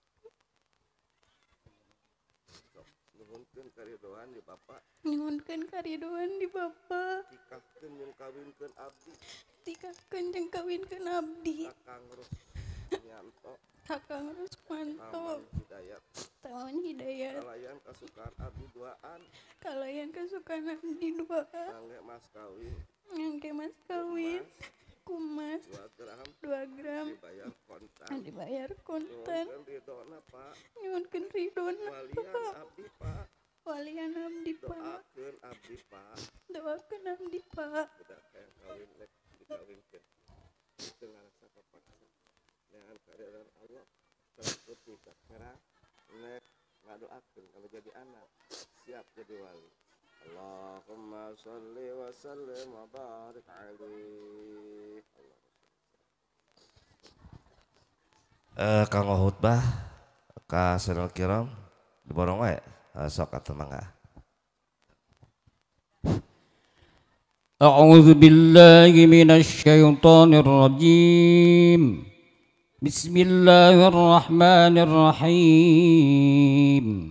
Sok nuhunkeun karidoan di Bapak. Nyuhunkeun karidoan di Bapak. Tikahkeun jeung kawinkeun abdi. Tikahkeun jeung kawinkeun abdi. Kakang Rusmanto. Kakang Rusmanto. Taman Hidayat. Taman Hidayat. Kalayan kasukaan abdi duaan. Kalayan kesukaan abdi duaan. Ngangge mas kawin. Ngangge mas kawin. Kumas. Dua gram. Dua gram. Dibayar kontan. Dibayar kontan. Nyuhunkeun ridona Pak. Nyuhunkeun ridona Walian Pak. abdi Pak. Walian abdi Pak. Doakeun abdi Pak. Doakeun abdi Pak. Budak yang kawin lek dikawinkeun. Dengan rasa kepaksa. Dengan kehadiran Allah tersebut nikah merah. Nek ngadoakeun kalau jadi anak siap jadi wali. Allahumma sholli wa sallim wa barik alaihi. Eh kanggo khutbah ka Senol Kiram diborong wae sok atuh mangga. A'udzu billahi minasy syaithanir rajim. Bismillahirrahmanirrahim.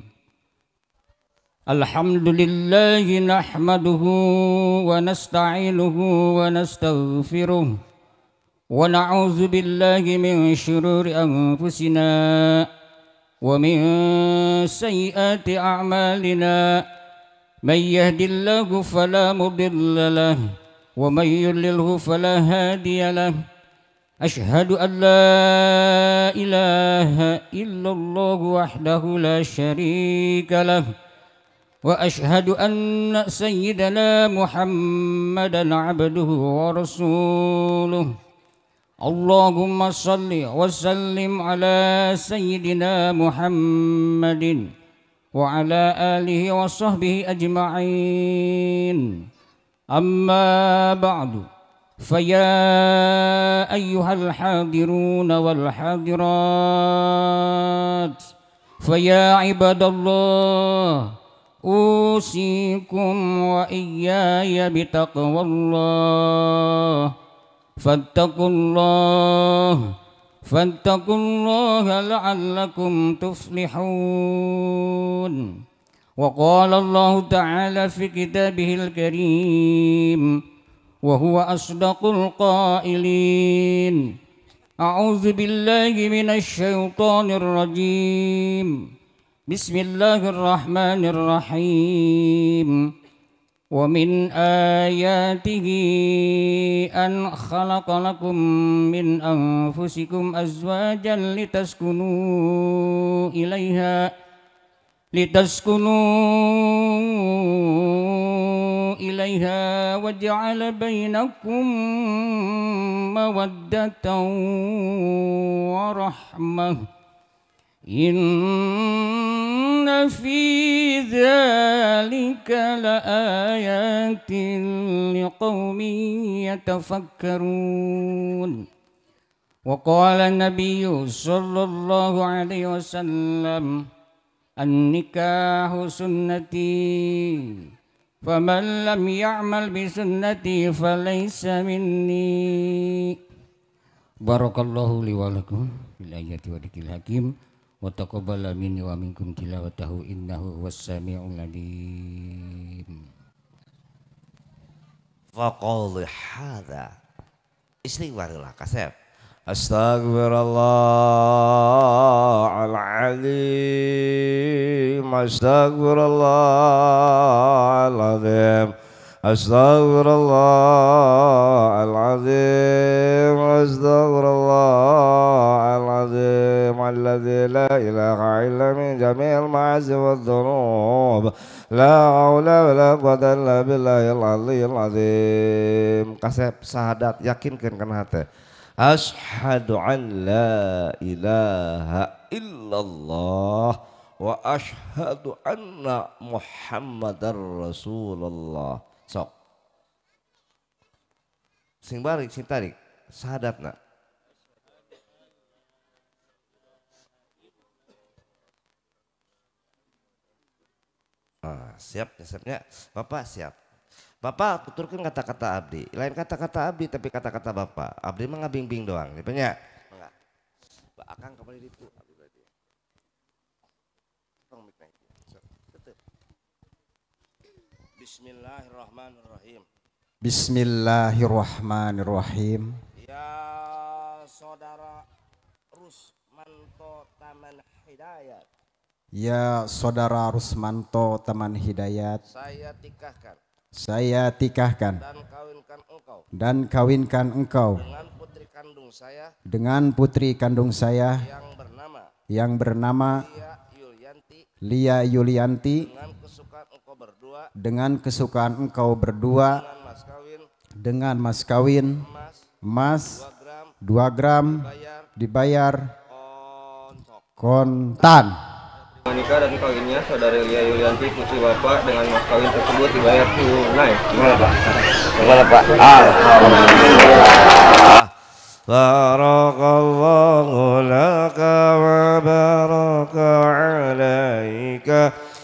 Alhamdulillahi nahmaduhu wa nasta'inuhu wa nastaghfiruh wa na'udzu billahi min syururi anfusina wa min sayyiati a'malina. Man yahdihillahu fala mudilla lahu wa man yudlilhu fala hadiya lahu. Asyhadu an la ilaha illallah wahdahu la syarika lahu wa asyhadu anna sayyidana Muhammadan abduhu wa rasuluh. Allahumma salli wa sallim ala sayyidina Muhammadin wa ala alihi wa sahbihi ajma'in. Amma ba'du, faya ayyuhal hadirun wal hadirat, faya ibadallah, usikum wa iyaya bitaqwallah. Fattakullah fattakullaha la'allakum tuflihun. Wa qala Allah ta'ala fi kitabihil karim wa huwa asdaqul qailin. A'udzu billahi minasy syaithanir rajim. Bismillahirrahmanirrahim. Wa min ayatihi an khalaqa lakum min anfusikum azwajan litaskunu ilaiha litaskunu ilaiha wa ja'ala bainakum mawaddatan wa rahmah. Inna fi dzalika laayatin liqaumin yatafakkarun. Wa qala an-nabiyyu sallallahu alaihi wasallam, an-nikahu sunnati faman lam ya'mal bi sunnati falaysa minni. Barakallahu li wa lakum bil ayati wa dzikril hakim. Wa taqabbala minni wa minkum tilawatahu innahu was-sami'ul alim. Faqul hadza istighfarlah kasep. Astaghfirullahaladzim, astaghfirullahaladzim, astaghfirullahaladzim, astaghfirullahaladzim, alladzi la ilaha illa min jami'il ma'asi wadh-dhunub, la haula wala quwwata illa billahil aliyyil azim. Kasep sahadat yakinkeun kana hate. Ashhadu an la ilaha illallah wa ashhadu anna Muhammadar Rasulullah. Sok. Sing balik sing tarik sahadatna. Ah, siap, siapnya. Bapak siap. Bapak tuturkan kata-kata abdi, lain kata-kata abdi tapi kata-kata bapak. Abdi mah ngabing-bing doang, dipenya. Enggak. Ba akang kembali ditu abdi berarti. Tong mik naik. Bismillahirrahmanirrahim. Bismillahirrahmanirrahim. Ya saudara Rusmanto Taman Hidayat. Ya saudara Rusmanto Taman Hidayat. Saya tikahkan. Saya tikahkan dan kawinkan engkau dan kawinkan engkau dengan putri kandung saya dengan putri kandung saya yang bernama yang bernama Lia Yulianti Lia Yulianti dengan kesukaan engkau berdua dengan kesukaan engkau berdua dengan mas kawin dengan mas kawin emas dua gram dibayar kontan. Nikah dan kawinnya saudari Lia Yulianti putri bapak dengan mas kawin tersebut dibayar tunai. Gimana pak? Gimana pak? Alhamdulillah. barakallahu laka wa baraka alaika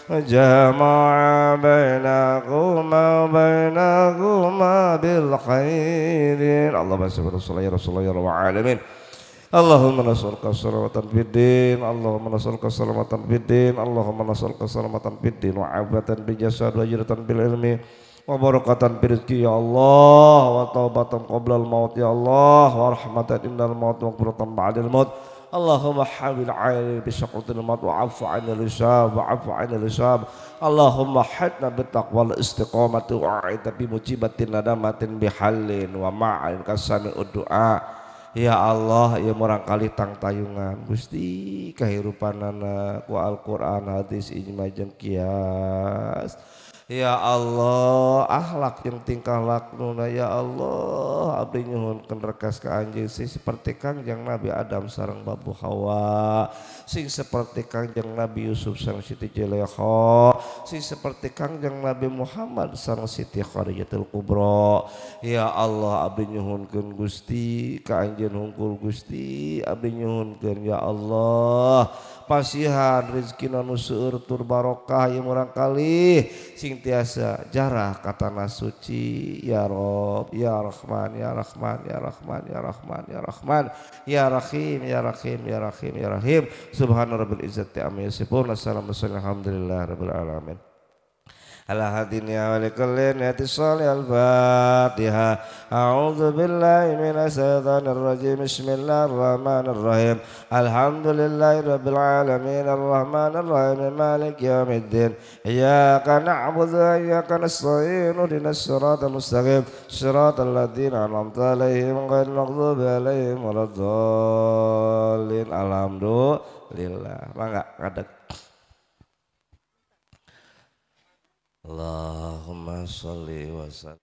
jama'a bainakuma bainakuma bil khairin. Allahumma shalli ala Rasulullah ya rabbal alamin. Allahumma nas'aluka salamatan fid din, Allahumma nas'aluka salamatan fid din, Allahumma nas'aluka salamatan fid din wa afatan bil jasad wa ajratan bil ilmi wa barakatan fil rizqi ya Allah wa taubatan qabla al maut ya Allah wa rahmatan indal maut wa maghfiratan ba'dal maut. Allahumma hawil 'aini bi syaqatil maut wa 'afu 'anil hisab wa 'afu 'anil hisab. Allahumma hadna bit taqwa wal istiqamati wa a'idna bi mujibatin nadamatin bi halin wa ma'in kasami du'a. Ya Allah, ya murang kali tang tayungan Gusti kahirupanana ku Al-Qur'an hadis ijma jeung kias. Ya Allah, akhlak yang tingkah laknuna ya Allah, abdi nyuhunkeun rekas ka anjeun sing seperti Kangjeng Nabi Adam sareng Babu Hawa, sing seperti Kangjeng Nabi Yusuf sareng Siti Zulaikha, sing seperti Kangjeng Nabi Muhammad sareng Siti Khadijatul Kubra. Ya Allah, abdi nyuhunkeun Gusti ka anjeun hungkul Gusti, abdi nyuhunkeun ya Allah pasihan rezekina nu seueur tur barokah yang urang kali sing tiasa jarah katana suci ya Rob ya Rahman ya Rahman ya Rahman ya Rahman ya Rahman ya Rahim ya Rahim ya Rahim ya Rahim subhana rabbil izzati amma yasifun assalamu alhamdulillah rabbil alamin. Ala hadinya wa likulli niyati sholih al-Fatihah. A'udzu billahi minas syaitonir rajim. Bismillahirrahmanirrahim. Alhamdulillahi rabbil alamin arrahmanir rahim maliki yaumiddin. Iyyaka na'budu wa iyyaka nasta'in ihdinas siratal mustaqim. Shiratal ladzina an'amta 'alaihim ghairil maghdubi 'alaihim waladdallin. Alhamdulillah. Mangga ngadeg. Allahumma sholli wa sallim.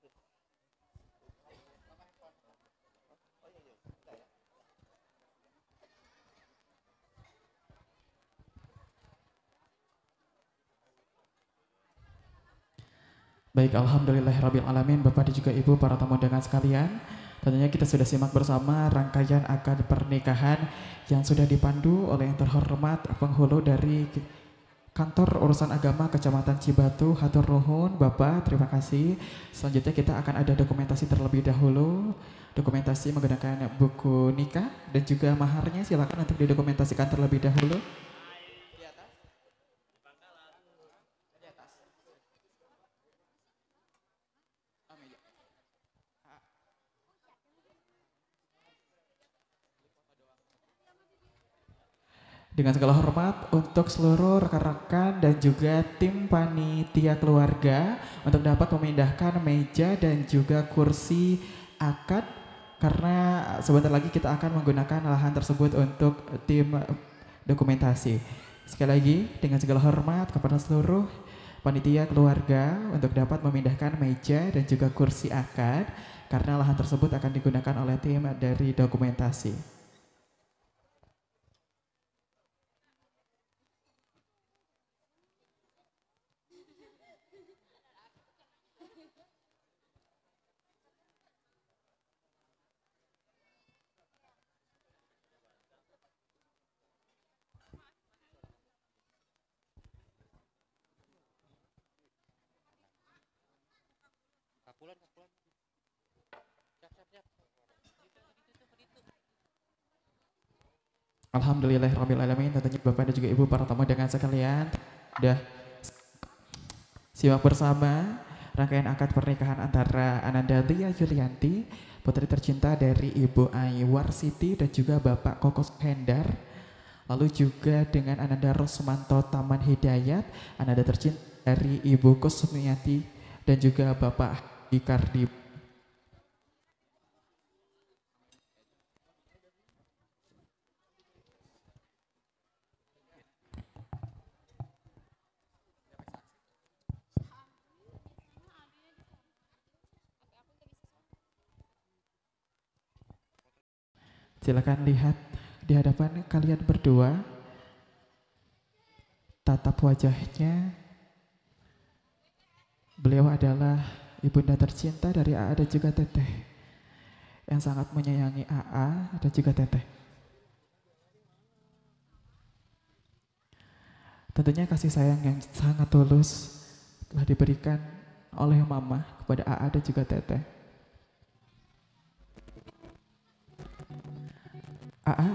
Baik, alhamdulillahirabbil alamin. Bapak dan juga Ibu para tamu undangan sekalian, tentunya kita sudah simak bersama rangkaian akad pernikahan yang sudah dipandu oleh yang terhormat penghulu dari Kantor Urusan Agama Kecamatan Cibatu. Hatur nuhun Bapak, terima kasih. Selanjutnya kita akan ada dokumentasi terlebih dahulu. Dokumentasi menggunakan buku nikah dan juga maharnya, silakan untuk didokumentasikan terlebih dahulu. Dengan segala hormat untuk seluruh rekan-rekan dan juga tim panitia keluarga untuk dapat memindahkan meja dan juga kursi akad, karena sebentar lagi kita akan menggunakan lahan tersebut untuk tim dokumentasi. Sekali lagi dengan segala hormat kepada seluruh panitia keluarga untuk dapat memindahkan meja dan juga kursi akad, karena lahan tersebut akan digunakan oleh tim dari dokumentasi. Alhamdulillahirabbil alamin. Tentunya Bapak dan juga Ibu para tamu undangan sekalian, sudah simak bersama rangkaian akad pernikahan antara Ananda Lia Yulianti, putri tercinta dari Ibu Aiwar Siti dan juga Bapak Kokos Hendar. Lalu juga dengan Ananda Rosmanto Taman Hidayat, Ananda tercinta dari Ibu Kusmiati dan juga Bapak Ikardi. Silakan lihat di hadapan kalian berdua, tatap wajahnya. Beliau adalah ibunda tercinta dari A A dan juga Teteh. yang sangat menyayangi A A dan juga Teteh. Tentunya kasih sayang yang sangat tulus telah diberikan oleh Mama kepada A A dan juga Teteh. A A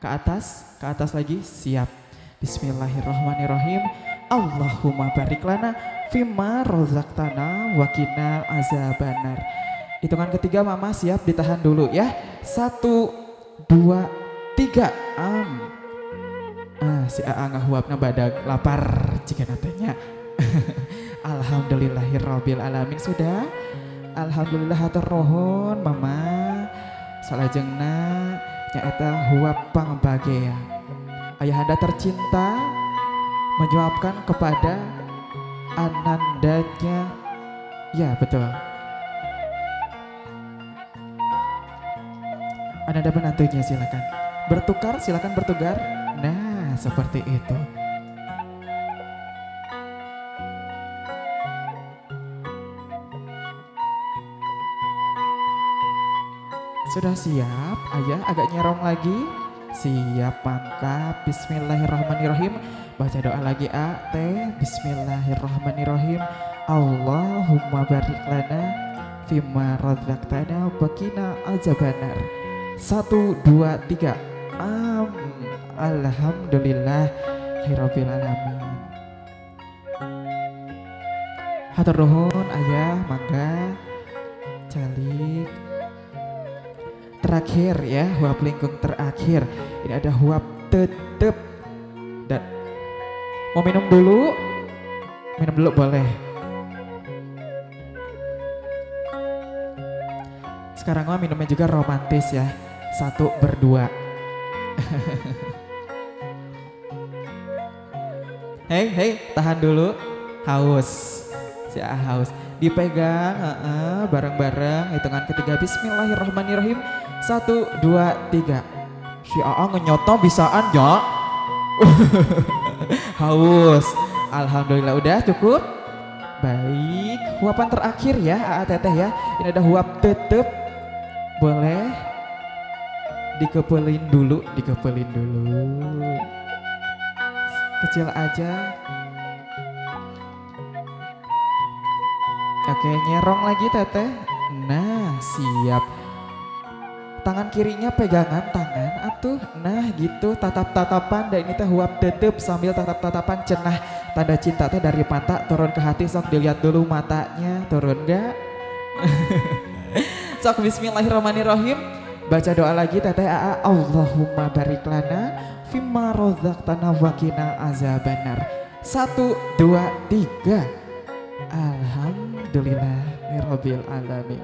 atas, ke atas lagi, siap. Bismillahirrahmanirrahim. Allahumma barik lana fima rozaqtana wa qina azabannar. Hitungan ketiga mama siap, ditahan dulu ya. Satu, dua, tiga. Am. Ah, si Aa ngahuapna badag lapar jika natanya. Alhamdulillahirabbil alamin sudah. Alhamdulillah hatur nuhun mama. Salajengna nyaeta huap pangbagea. Ayahanda tercinta menyuapkan kepada anandanya. Ya betul. Ananda menantunya silakan. Bertukar silakan bertukar. Nah seperti itu. Sudah siap? Ayah agak nyerong lagi. Siap, mantap. Bismillahirrahmanirrahim. Baca doa lagi A, T. Bismillahirrahmanirrahim. Allahumma barik lana fima razaqtana wa qina azabannar. Satu, dua, tiga. Am. Alhamdulillahirabbil alamin. Hatur nuhun ayah, mangga. Calik. Terakhir ya, huap lingkung terakhir. Ini ada huap tetep. Dan mau minum dulu? Minum dulu boleh. Sekarang mah minumnya juga romantis ya. Satu berdua. Hei, hei, tahan dulu. Haus. Si A haus. Dipegang, uh, uh, bareng-bareng. Hitungan ketiga. Bismillahirrahmanirrahim. Satu, dua, tiga. Si A A ngenyoto bisaan ya. Haus. Alhamdulillah udah cukup. Baik. Huapan terakhir ya A A teteh ya. Ini ada huap tetep. Boleh dikepelin dulu, dikepelin dulu. Kecil aja. Oke, nyerong lagi teteh. Nah, siap. Tangan kirinya pegangan tangan atuh. Nah, gitu tatap-tatapan. Dan ini teh huap tetep sambil tatap-tatapan cenah. Tanda cinta teh dari mata turun ke hati. Sok dilihat dulu matanya. Turun gak? Sok bismillahirrahmanirrahim. Baca doa lagi teteh A A. Allahumma barik lana fimma rozaqtana wa qina azabannar. Satu, dua, tiga. Alhamdulillahirabbil alamin.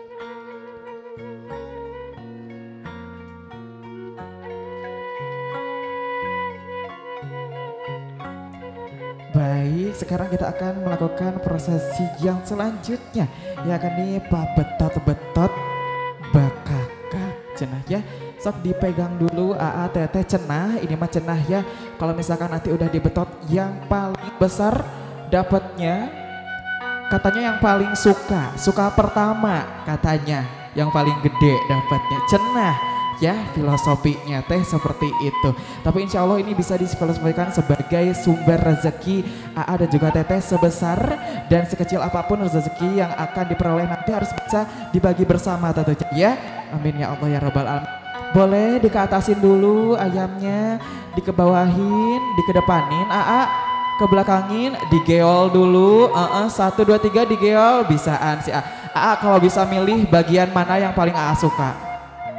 Baik, sekarang kita akan melakukan prosesi yang selanjutnya. Ya akan nih betot-betot bakaka cenah ya. Sok dipegang dulu A A teteh cenah. Ini mah cenah ya. Kalau misalkan nanti udah dibetot yang paling besar dapatnya. Katanya yang paling suka, suka pertama katanya. Yang paling gede dapatnya cenah. Ya filosofinya teh seperti itu. Tapi insya Allah ini bisa difilosofikan sebagai sumber rezeki A A dan juga teteh sebesar dan sekecil apapun rezeki yang akan diperoleh nanti harus bisa dibagi bersama tentunya ya. Amin ya Allah ya Rabbal alamin. Boleh dikeatasin dulu ayamnya, dikebawahin, dikedepanin A A, ke belakangin, digeol dulu. Uh -uh, satu dua tiga digeol bisaan si A. A A kalau bisa milih bagian mana yang paling A A suka?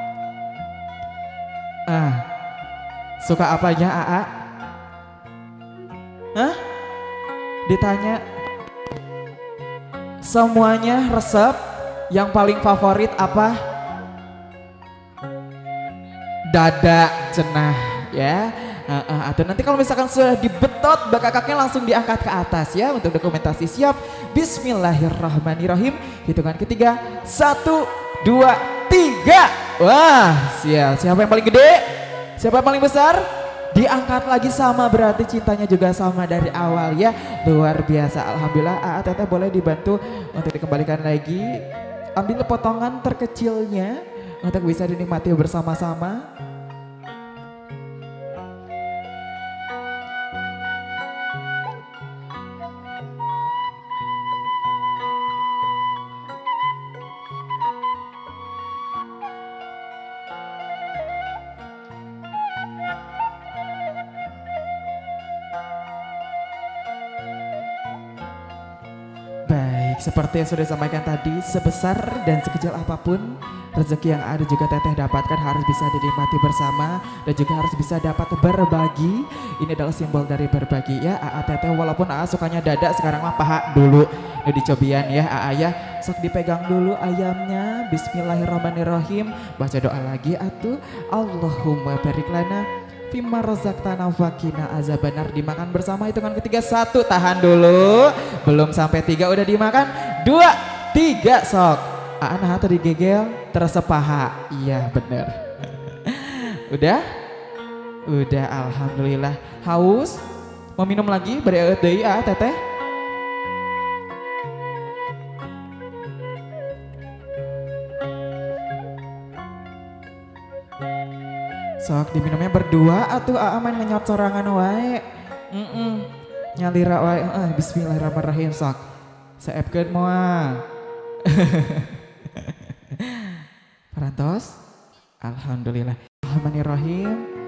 Ah, suka apanya A A? Hah? Ditanya semuanya resep, yang paling favorit apa? Dada cenah ya. Uh, uh, atau nanti kalau misalkan sudah dibetot bakakaknya langsung diangkat ke atas ya untuk dokumentasi. Siap. Bismillahirrahmanirrahim. Hitungan ketiga. Satu, dua, tiga. Wah, siap. Siapa yang paling gede? Siapa yang paling besar? Diangkat lagi sama, berarti cintanya juga sama dari awal ya. Luar biasa. Alhamdulillah. A A teteh boleh dibantu untuk dikembalikan lagi. Ambil potongan terkecilnya untuk bisa dinikmati bersama-sama. seperti yang sudah disampaikan tadi, sebesar dan sekecil apapun rezeki yang ada juga teteh dapatkan harus bisa dinikmati bersama dan juga harus bisa dapat berbagi. Ini adalah simbol dari berbagi ya. Aa teteh walaupun Aa sukanya dada, sekarang mah paha dulu. Ini dicobian ya Aa ya. Sok dipegang dulu ayamnya. Bismillahirrahmanirrahim. Baca doa lagi atuh. Allahumma barik lana fima rozaqtana fakina azabannar. Dimakan bersama, hitungan ketiga. Satu, tahan dulu. Belum sampai tiga udah dimakan. Dua, tiga, sok. Aa nah tadi gegel tersepaha. Iya bener. Udah? Udah, alhamdulillah. Haus? Mau minum lagi? Bari eut deui ah teteh. Sok diminumnya berdua atuh Aa main ngenyot sorangan wae. Mm -mm. Nyalira wae. Uh, Bismillahirrahmanirrahim sok. Saepkeun moal. Parantos. Alhamdulillah. Bismillahirrahmanirrahim.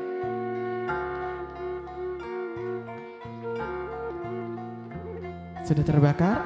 Sudah terbakar?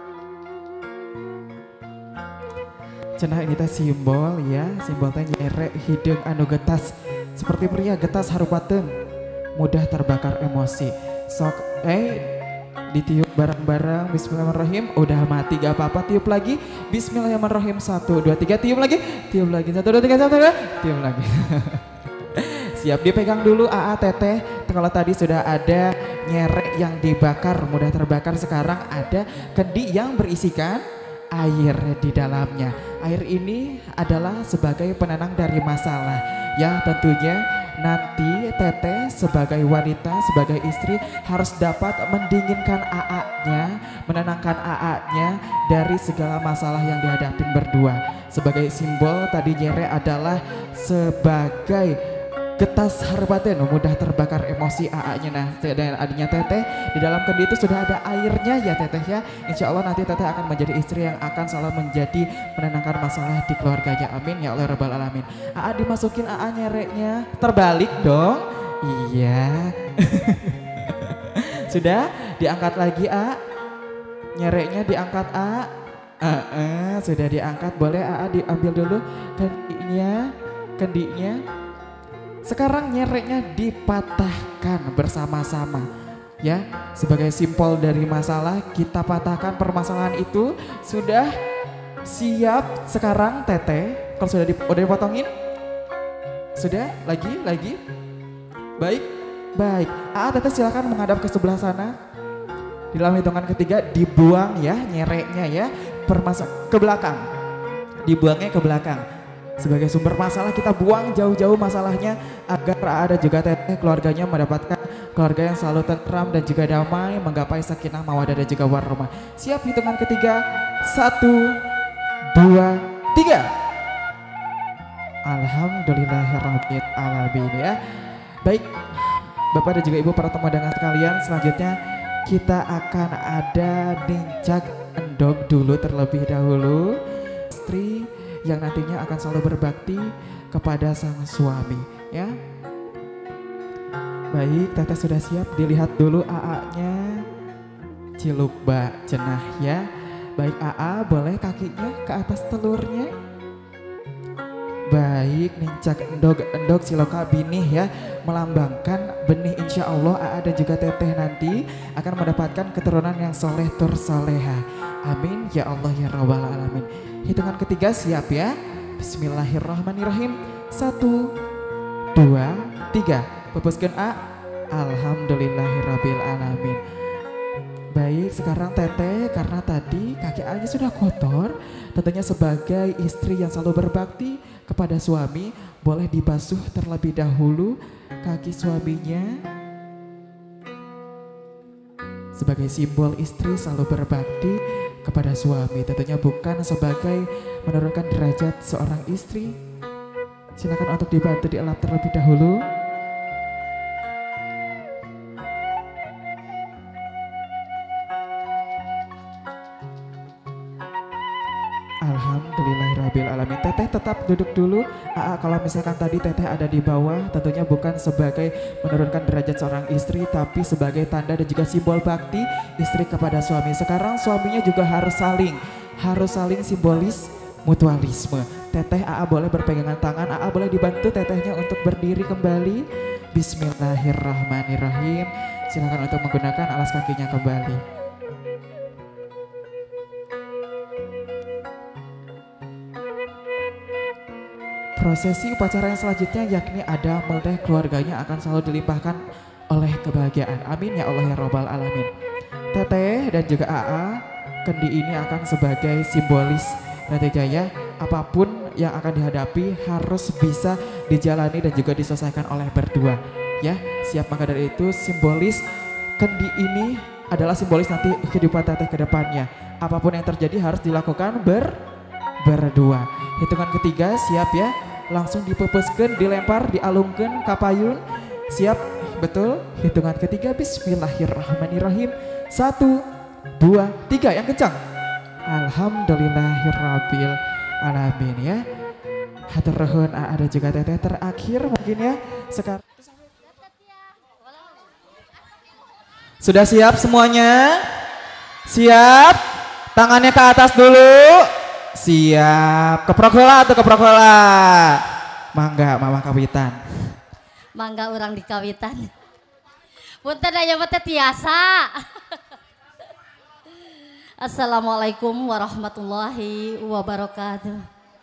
Cenah ini teh simbol ya, simbol teh nyere hidung anu getas. Seperti pria getas harupateung, mudah terbakar emosi. Sok eh ditiup bareng-bareng. Bismillahirrahmanirrahim. Udah mati gak apa-apa, tiup lagi. Bismillahirrahmanirrahim. Satu, dua, tiga, tiup lagi. Tiup lagi. Satu, dua, tiga, satu, dua, tiup lagi. Siap dipegang dulu Aa teteh. Kalau tadi sudah ada nyerek yang dibakar, mudah terbakar. Sekarang ada kendi yang berisikan air di dalamnya. Air ini adalah sebagai penenang dari masalah. Ya tentunya nanti teteh sebagai wanita, sebagai istri harus dapat mendinginkan Aa-nya, menenangkan Aa-nya dari segala masalah yang dihadapin berdua. Sebagai simbol tadi nyere adalah sebagai getas harbaten, mudah terbakar emosi Aa-nya. Nah dan adanya teteh di dalam kendi itu sudah ada airnya ya teteh ya. Insya Allah nanti teteh akan menjadi istri yang akan selalu menjadi menenangkan masalah di keluarganya. Amin ya Allah rabbal alamin. Aa dimasukin Aa nyereknya terbalik dong. Iya. Sudah diangkat lagi A. Nyereknya diangkat A. Uh, uh, sudah diangkat, boleh Aa diambil dulu kendinya, kendinya. Sekarang nyereknya dipatahkan bersama-sama ya, sebagai simbol dari masalah. Kita patahkan permasalahan itu. Sudah siap sekarang teteh? Kalau sudah dip udah dipotongin? Sudah? Lagi? Lagi? Baik? Baik. Aa teteh silakan menghadap ke sebelah sana. Di dalam hitungan ketiga dibuang ya nyereknya ya, permasa ke belakang. Dibuangnya ke belakang. Sebagai sumber masalah kita buang jauh-jauh masalahnya agar ada juga teteh keluarganya mendapatkan keluarga yang selalu tentram dan juga damai, menggapai sakinah mawaddah dan juga warahmah. Siap hitungan ketiga. Satu, dua, tiga. Alhamdulillahirabbil alamin ya. Baik Bapak dan juga Ibu para tamu undangan sekalian, selanjutnya kita akan ada nincak endog dulu terlebih dahulu. Istri yang nantinya akan selalu berbakti kepada sang suami ya. Baik, teteh sudah siap, dilihat dulu Aa-nya. Cilukba cenah ya. Baik Aa, boleh kakinya ke atas telurnya. Baik, nincak endog-endog siloka binih ya, melambangkan benih. Insya Allah Aa dan juga teteh nanti akan mendapatkan keturunan yang soleh tur soleha. Amin ya Allah ya rabbal alamin. Hitungan ketiga siap ya. Bismillahirrahmanirrahim. Satu, dua, tiga. Pupuskeun A. Alhamdulillahirabbil alamin. Baik, sekarang teteh karena tadi kaki Anya sudah kotor, tentunya sebagai istri yang selalu berbakti kepada suami, boleh dibasuh terlebih dahulu kaki suaminya. Sebagai simbol istri selalu berbakti kepada suami, tentunya bukan sebagai menurunkan derajat seorang istri. Silakan untuk dibantu dielap terlebih dahulu. Alhamdulillah. Alhamdulillahirabbil alamin. Teteh tetap duduk dulu. Aa, kalau misalkan tadi teteh ada di bawah, tentunya bukan sebagai menurunkan derajat seorang istri, tapi sebagai tanda dan juga simbol bakti istri kepada suami. Sekarang suaminya juga harus saling, harus saling simbolis mutualisme. Teteh Aa boleh berpegangan tangan, Aa boleh dibantu tetehnya untuk berdiri kembali. Bismillahirrahmanirrahim. Silakan untuk menggunakan alas kakinya kembali. Prosesi upacara yang selanjutnya yakni ada meldeh keluarganya akan selalu dilimpahkan oleh kebahagiaan. Amin ya Allah ya Rabbal Alamin. Teteh dan juga A A, kendi ini akan sebagai simbolis Rete Jaya. Apapun yang akan dihadapi harus bisa dijalani dan juga diselesaikan oleh berdua. Ya, siap. Maka dari itu simbolis kendi ini adalah simbolis nanti kehidupan teteh ke depannya. Apapun yang terjadi harus dilakukan ber berdua. Hitungan ketiga, siap ya. Langsung dipepeskeun, dilempar, dialungkeun kapayun. Siap, betul. Hitungan ketiga, bismillahirrahmanirrahim. Satu, dua, tiga, yang kencang. Alhamdulillahirabbil alamin ya. Hatur nuhun ada juga teteh terakhir mungkin ya. Sekarang sudah siap semuanya? Siap? Tangannya ke atas dulu. Siap, keprok heula atau keprok heula. Mangga mama kawitan. Mangga orang di kawitan. Punten aya mah teh tiasa. Assalamualaikum warahmatullahi wabarakatuh.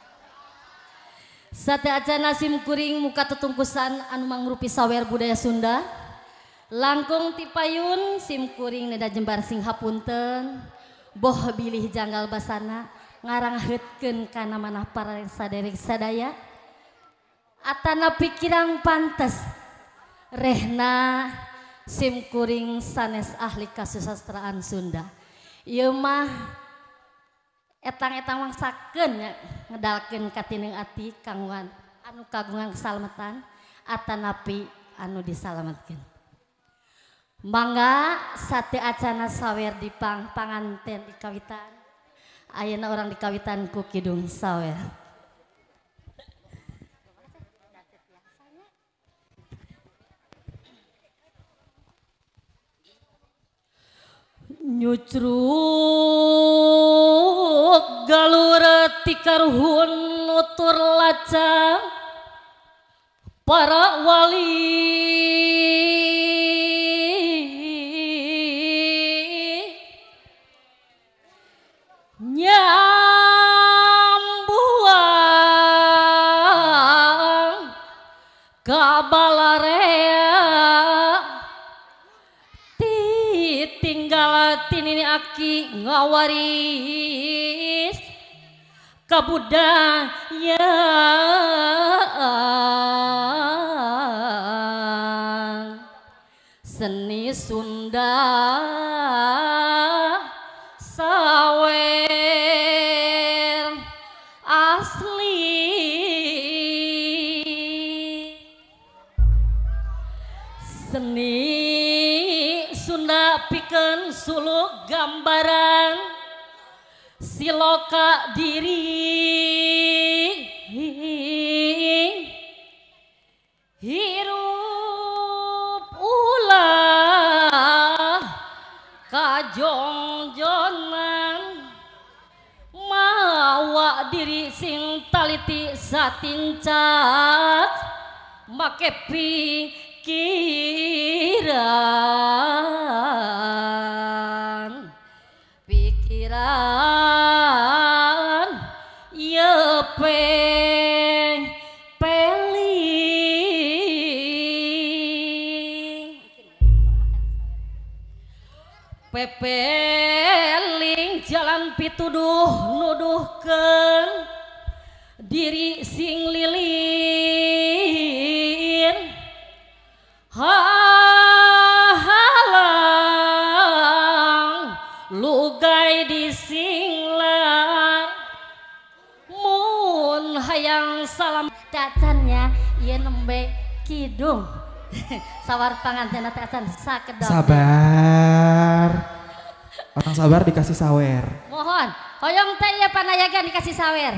Sateacan sim kuring muka tutungkusan anu mangrupi sawer budaya Sunda. Langkung tipayun sim kuring neda jembar sing hapunten. Boh bilih janggal basana. Ngarangheutkeun kana manah para saderek sadaya atana pikirang pantes rehna sim kuring sanes ahli kasusastraan Sunda ieu mah etang-etang mangsakeun ngedalkeun katineung ati kangguan anu kagungan kesalamatan atanapi anu disalametkeun. Mangga sate acana sawer di pang panganten di kawitan. Ayeuna orang di kawitan ku kidung sawer. Nyucruk galur tikaruhun nutur laca para wali nyambuang kabalarea titinggal tinini aki ngawaris kabudayaan seni Sunda sawer asli seni Sunda pikeun suluk gambaran siloka diri hirup ulah kajongjonan mawa diri sing taliti satincat make pikiran pikiran ye peng peling pepeling jalan pituduh nuduhkeun diri sing lilin hahalang lugai disinglang mun hayang salam cacannya ieu nembe kidung sawar panganten cacan sakedap sabar orang sabar dikasih sawer mohon Hoyong teh ya panayagan dikasih sawer.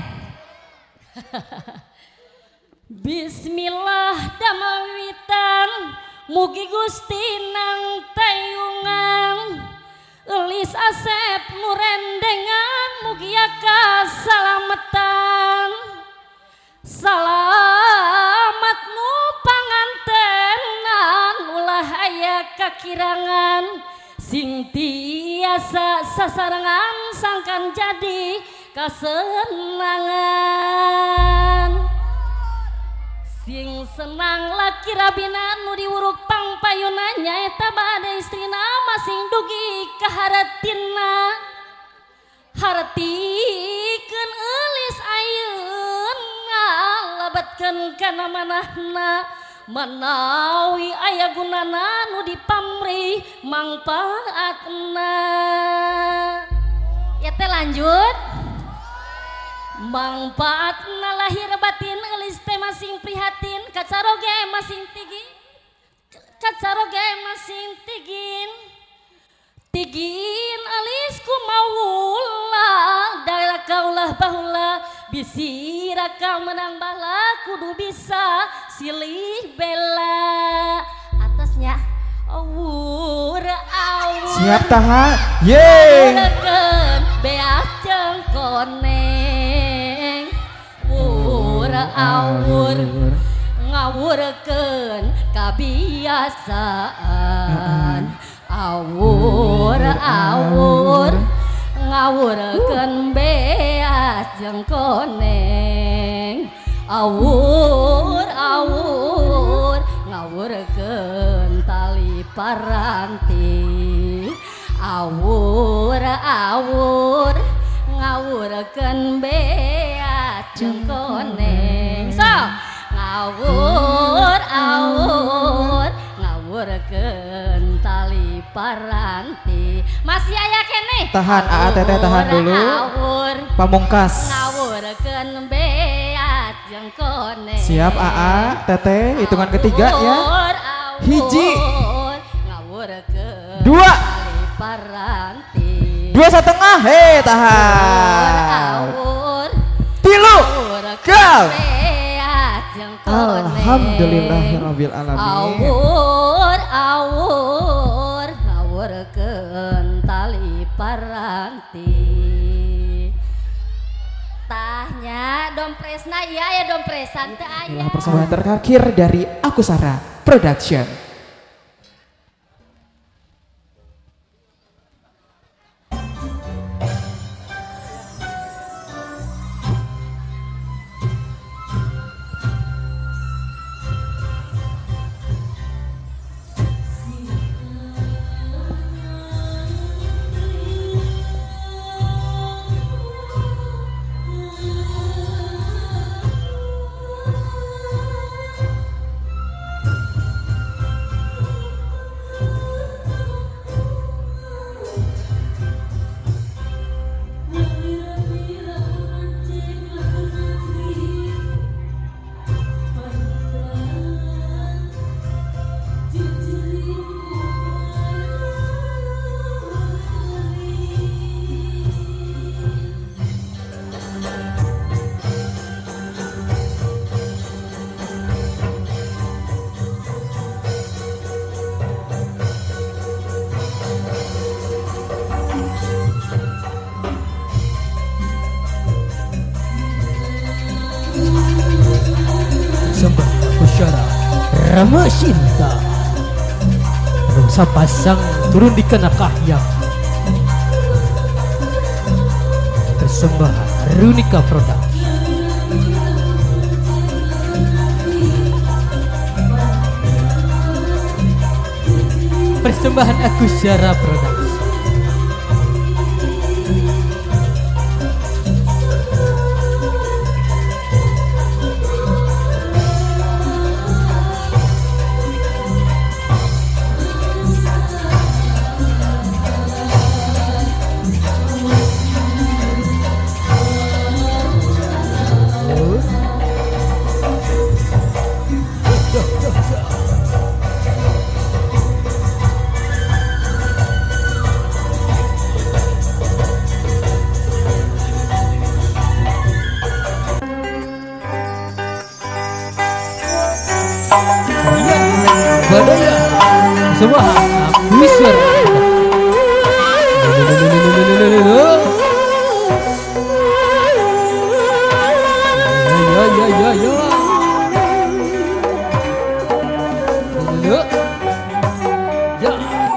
Bismillah damel wiwitan mugi Gusti nang tayungan Elis Asep nurendengan mugi kasalametan salamat nu pangantenan ulah aya kakirangan sing tiasa sasarangan sangkan jadi kasenangan sing senang laki rabina nu diuruk pangpayuna nyaeta bade istrina masing dugi kaharatina hartikeun eulis ayeun ngalabatkeun kana manahna manawi aya gunana nu dipamrih mangpaatna ya teh lanjut mangpaatna lahir batin eulis teh masing prihatin kacaroge masing tigin kacaroge masing tigin tigin eulis kumaula daerah kaulah bahulah bisi raka menang bala kudu bisa silih bela atasnya awur awur siap tahan yeay beas cengkoneng awur awur ngawurkeun kabiasaan awur awur ngawurkeun beas jengkoneng awur awur ngawurkeun tali paranti awur awur ngawurkeun beas jengkoneng so ngawur awur ngawurkeun tali paranti masih aya keneh tahan A A T T tahan dulu awur pamungkas ngawurkeun beas jengkoneng siap A A T T hitungan ketiga ya hiji ngawurkeun dua tali paranti dua setengah hei tahan tilu gal alhamdulillahirabbil alamin awur awur ngawurkeun tali paranti tahnya dompresna iya ya dompresan teh aya inilah persembahan terakhir dari Akusara Production. Rama Sinta Rosa pasang turun di kena kahyak persembahan Runika Production. Persembahan Akusara Production. semua Wisur. Ya ya ya ya. Ya. Ya.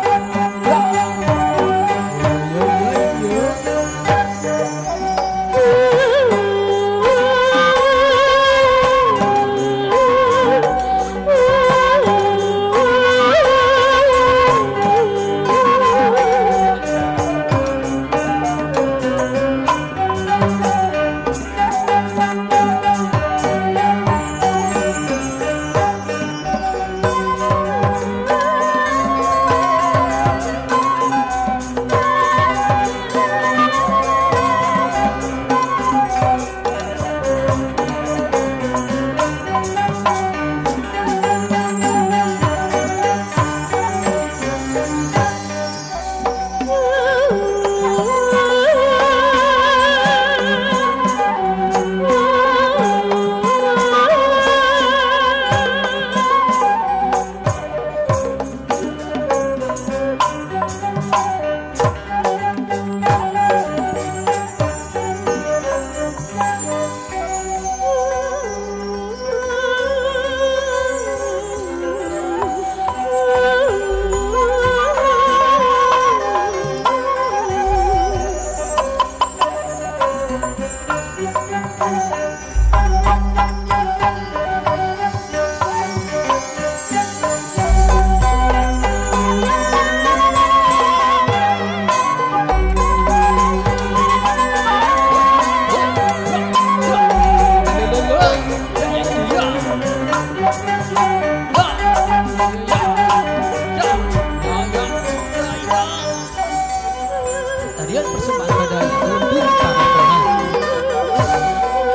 Tarian persembahan dari untuk para penonton.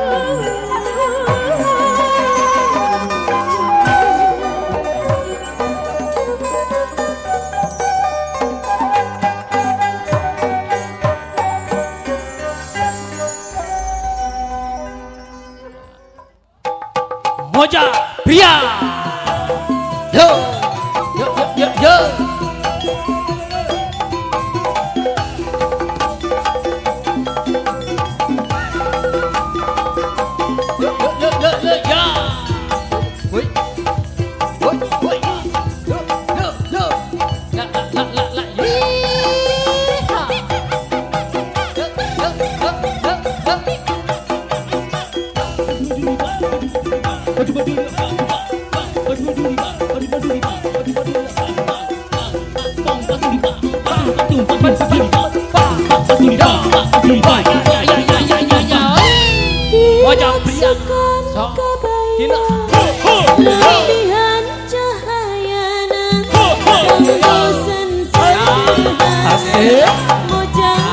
Moja pria. Yo, yo, yo, yo, yo. Yo, yo, yo, yo, yo, yo. Woi, woi, woi. Yo, yo, yo. La, la, la, la, la. Yo. Yo, yo, yo, yo, yo. Wajah pria so kina Lebihan cahayana bosan sederhana mojang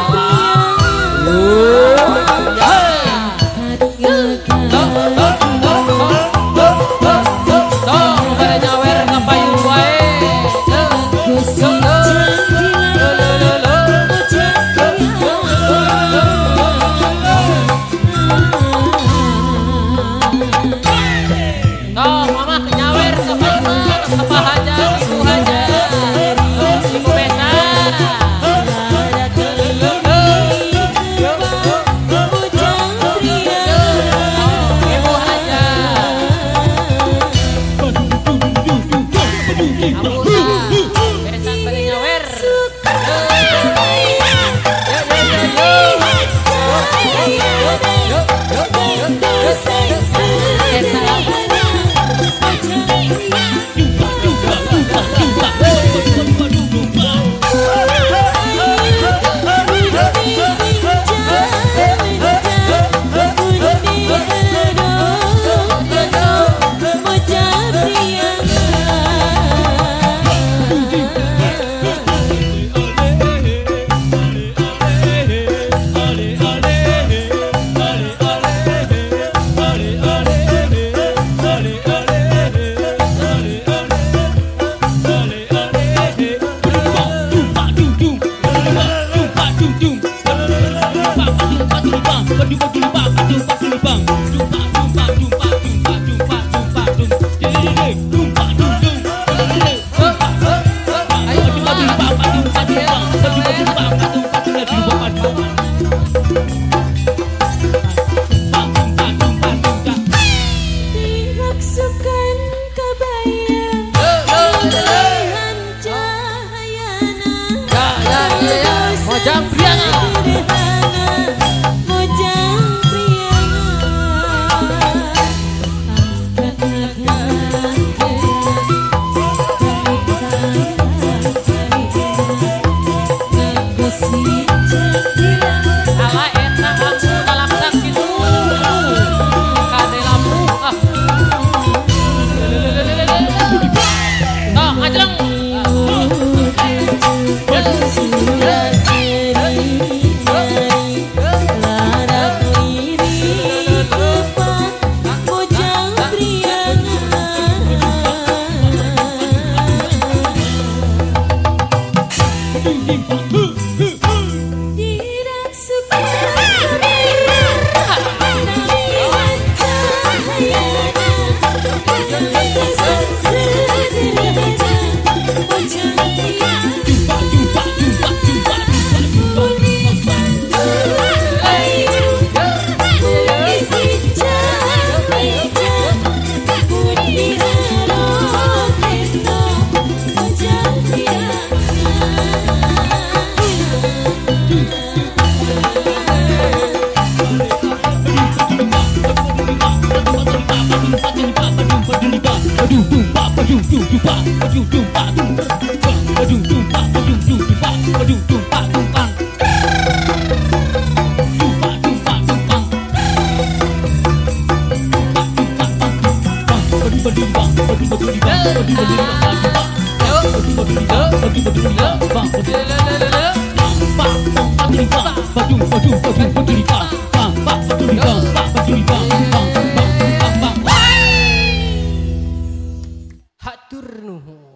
Hatur nuhun.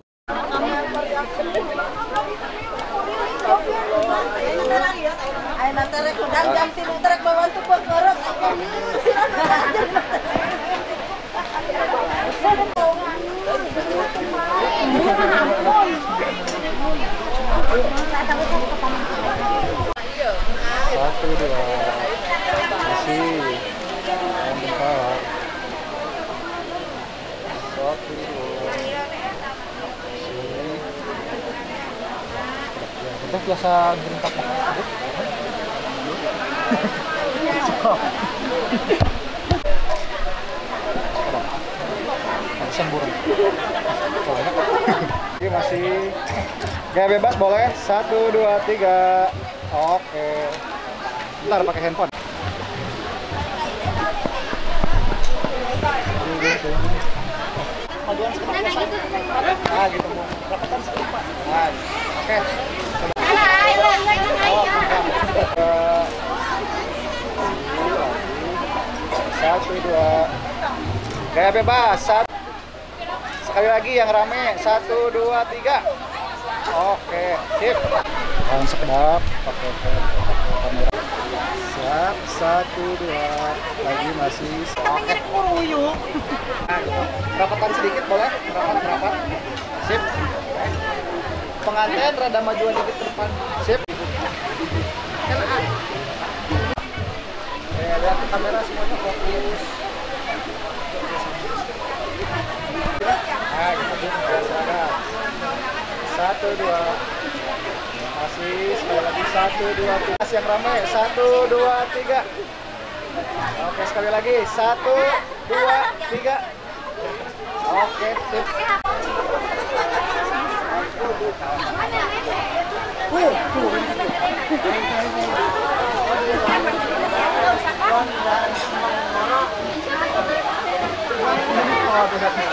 Ayo nanti rek udah jam tilu trek bawantu buat ngorok. Satu dua masih yang bentar satu dua sini kita biasa berentak sembur ini masih gaya bebas boleh satu dua tiga oke ntar pakai handphone majuan sekitar ah gitu mau rapatan sekitar nah oke satu dua gaya bebas satu sekali lagi yang rame satu dua tiga oke sip langsung sekedap pakai kamera siap satu dua lagi masih oke yuk rapatan sedikit boleh rapat rapat sip pengantin rada majuan dikit ke depan sip oke lihat ke kamera semuanya fokus nah kita biasa satu dua masih sekali lagi satu dua tiga yang ramai satu dua tiga oke sekali lagi satu dua tiga oke sip uh,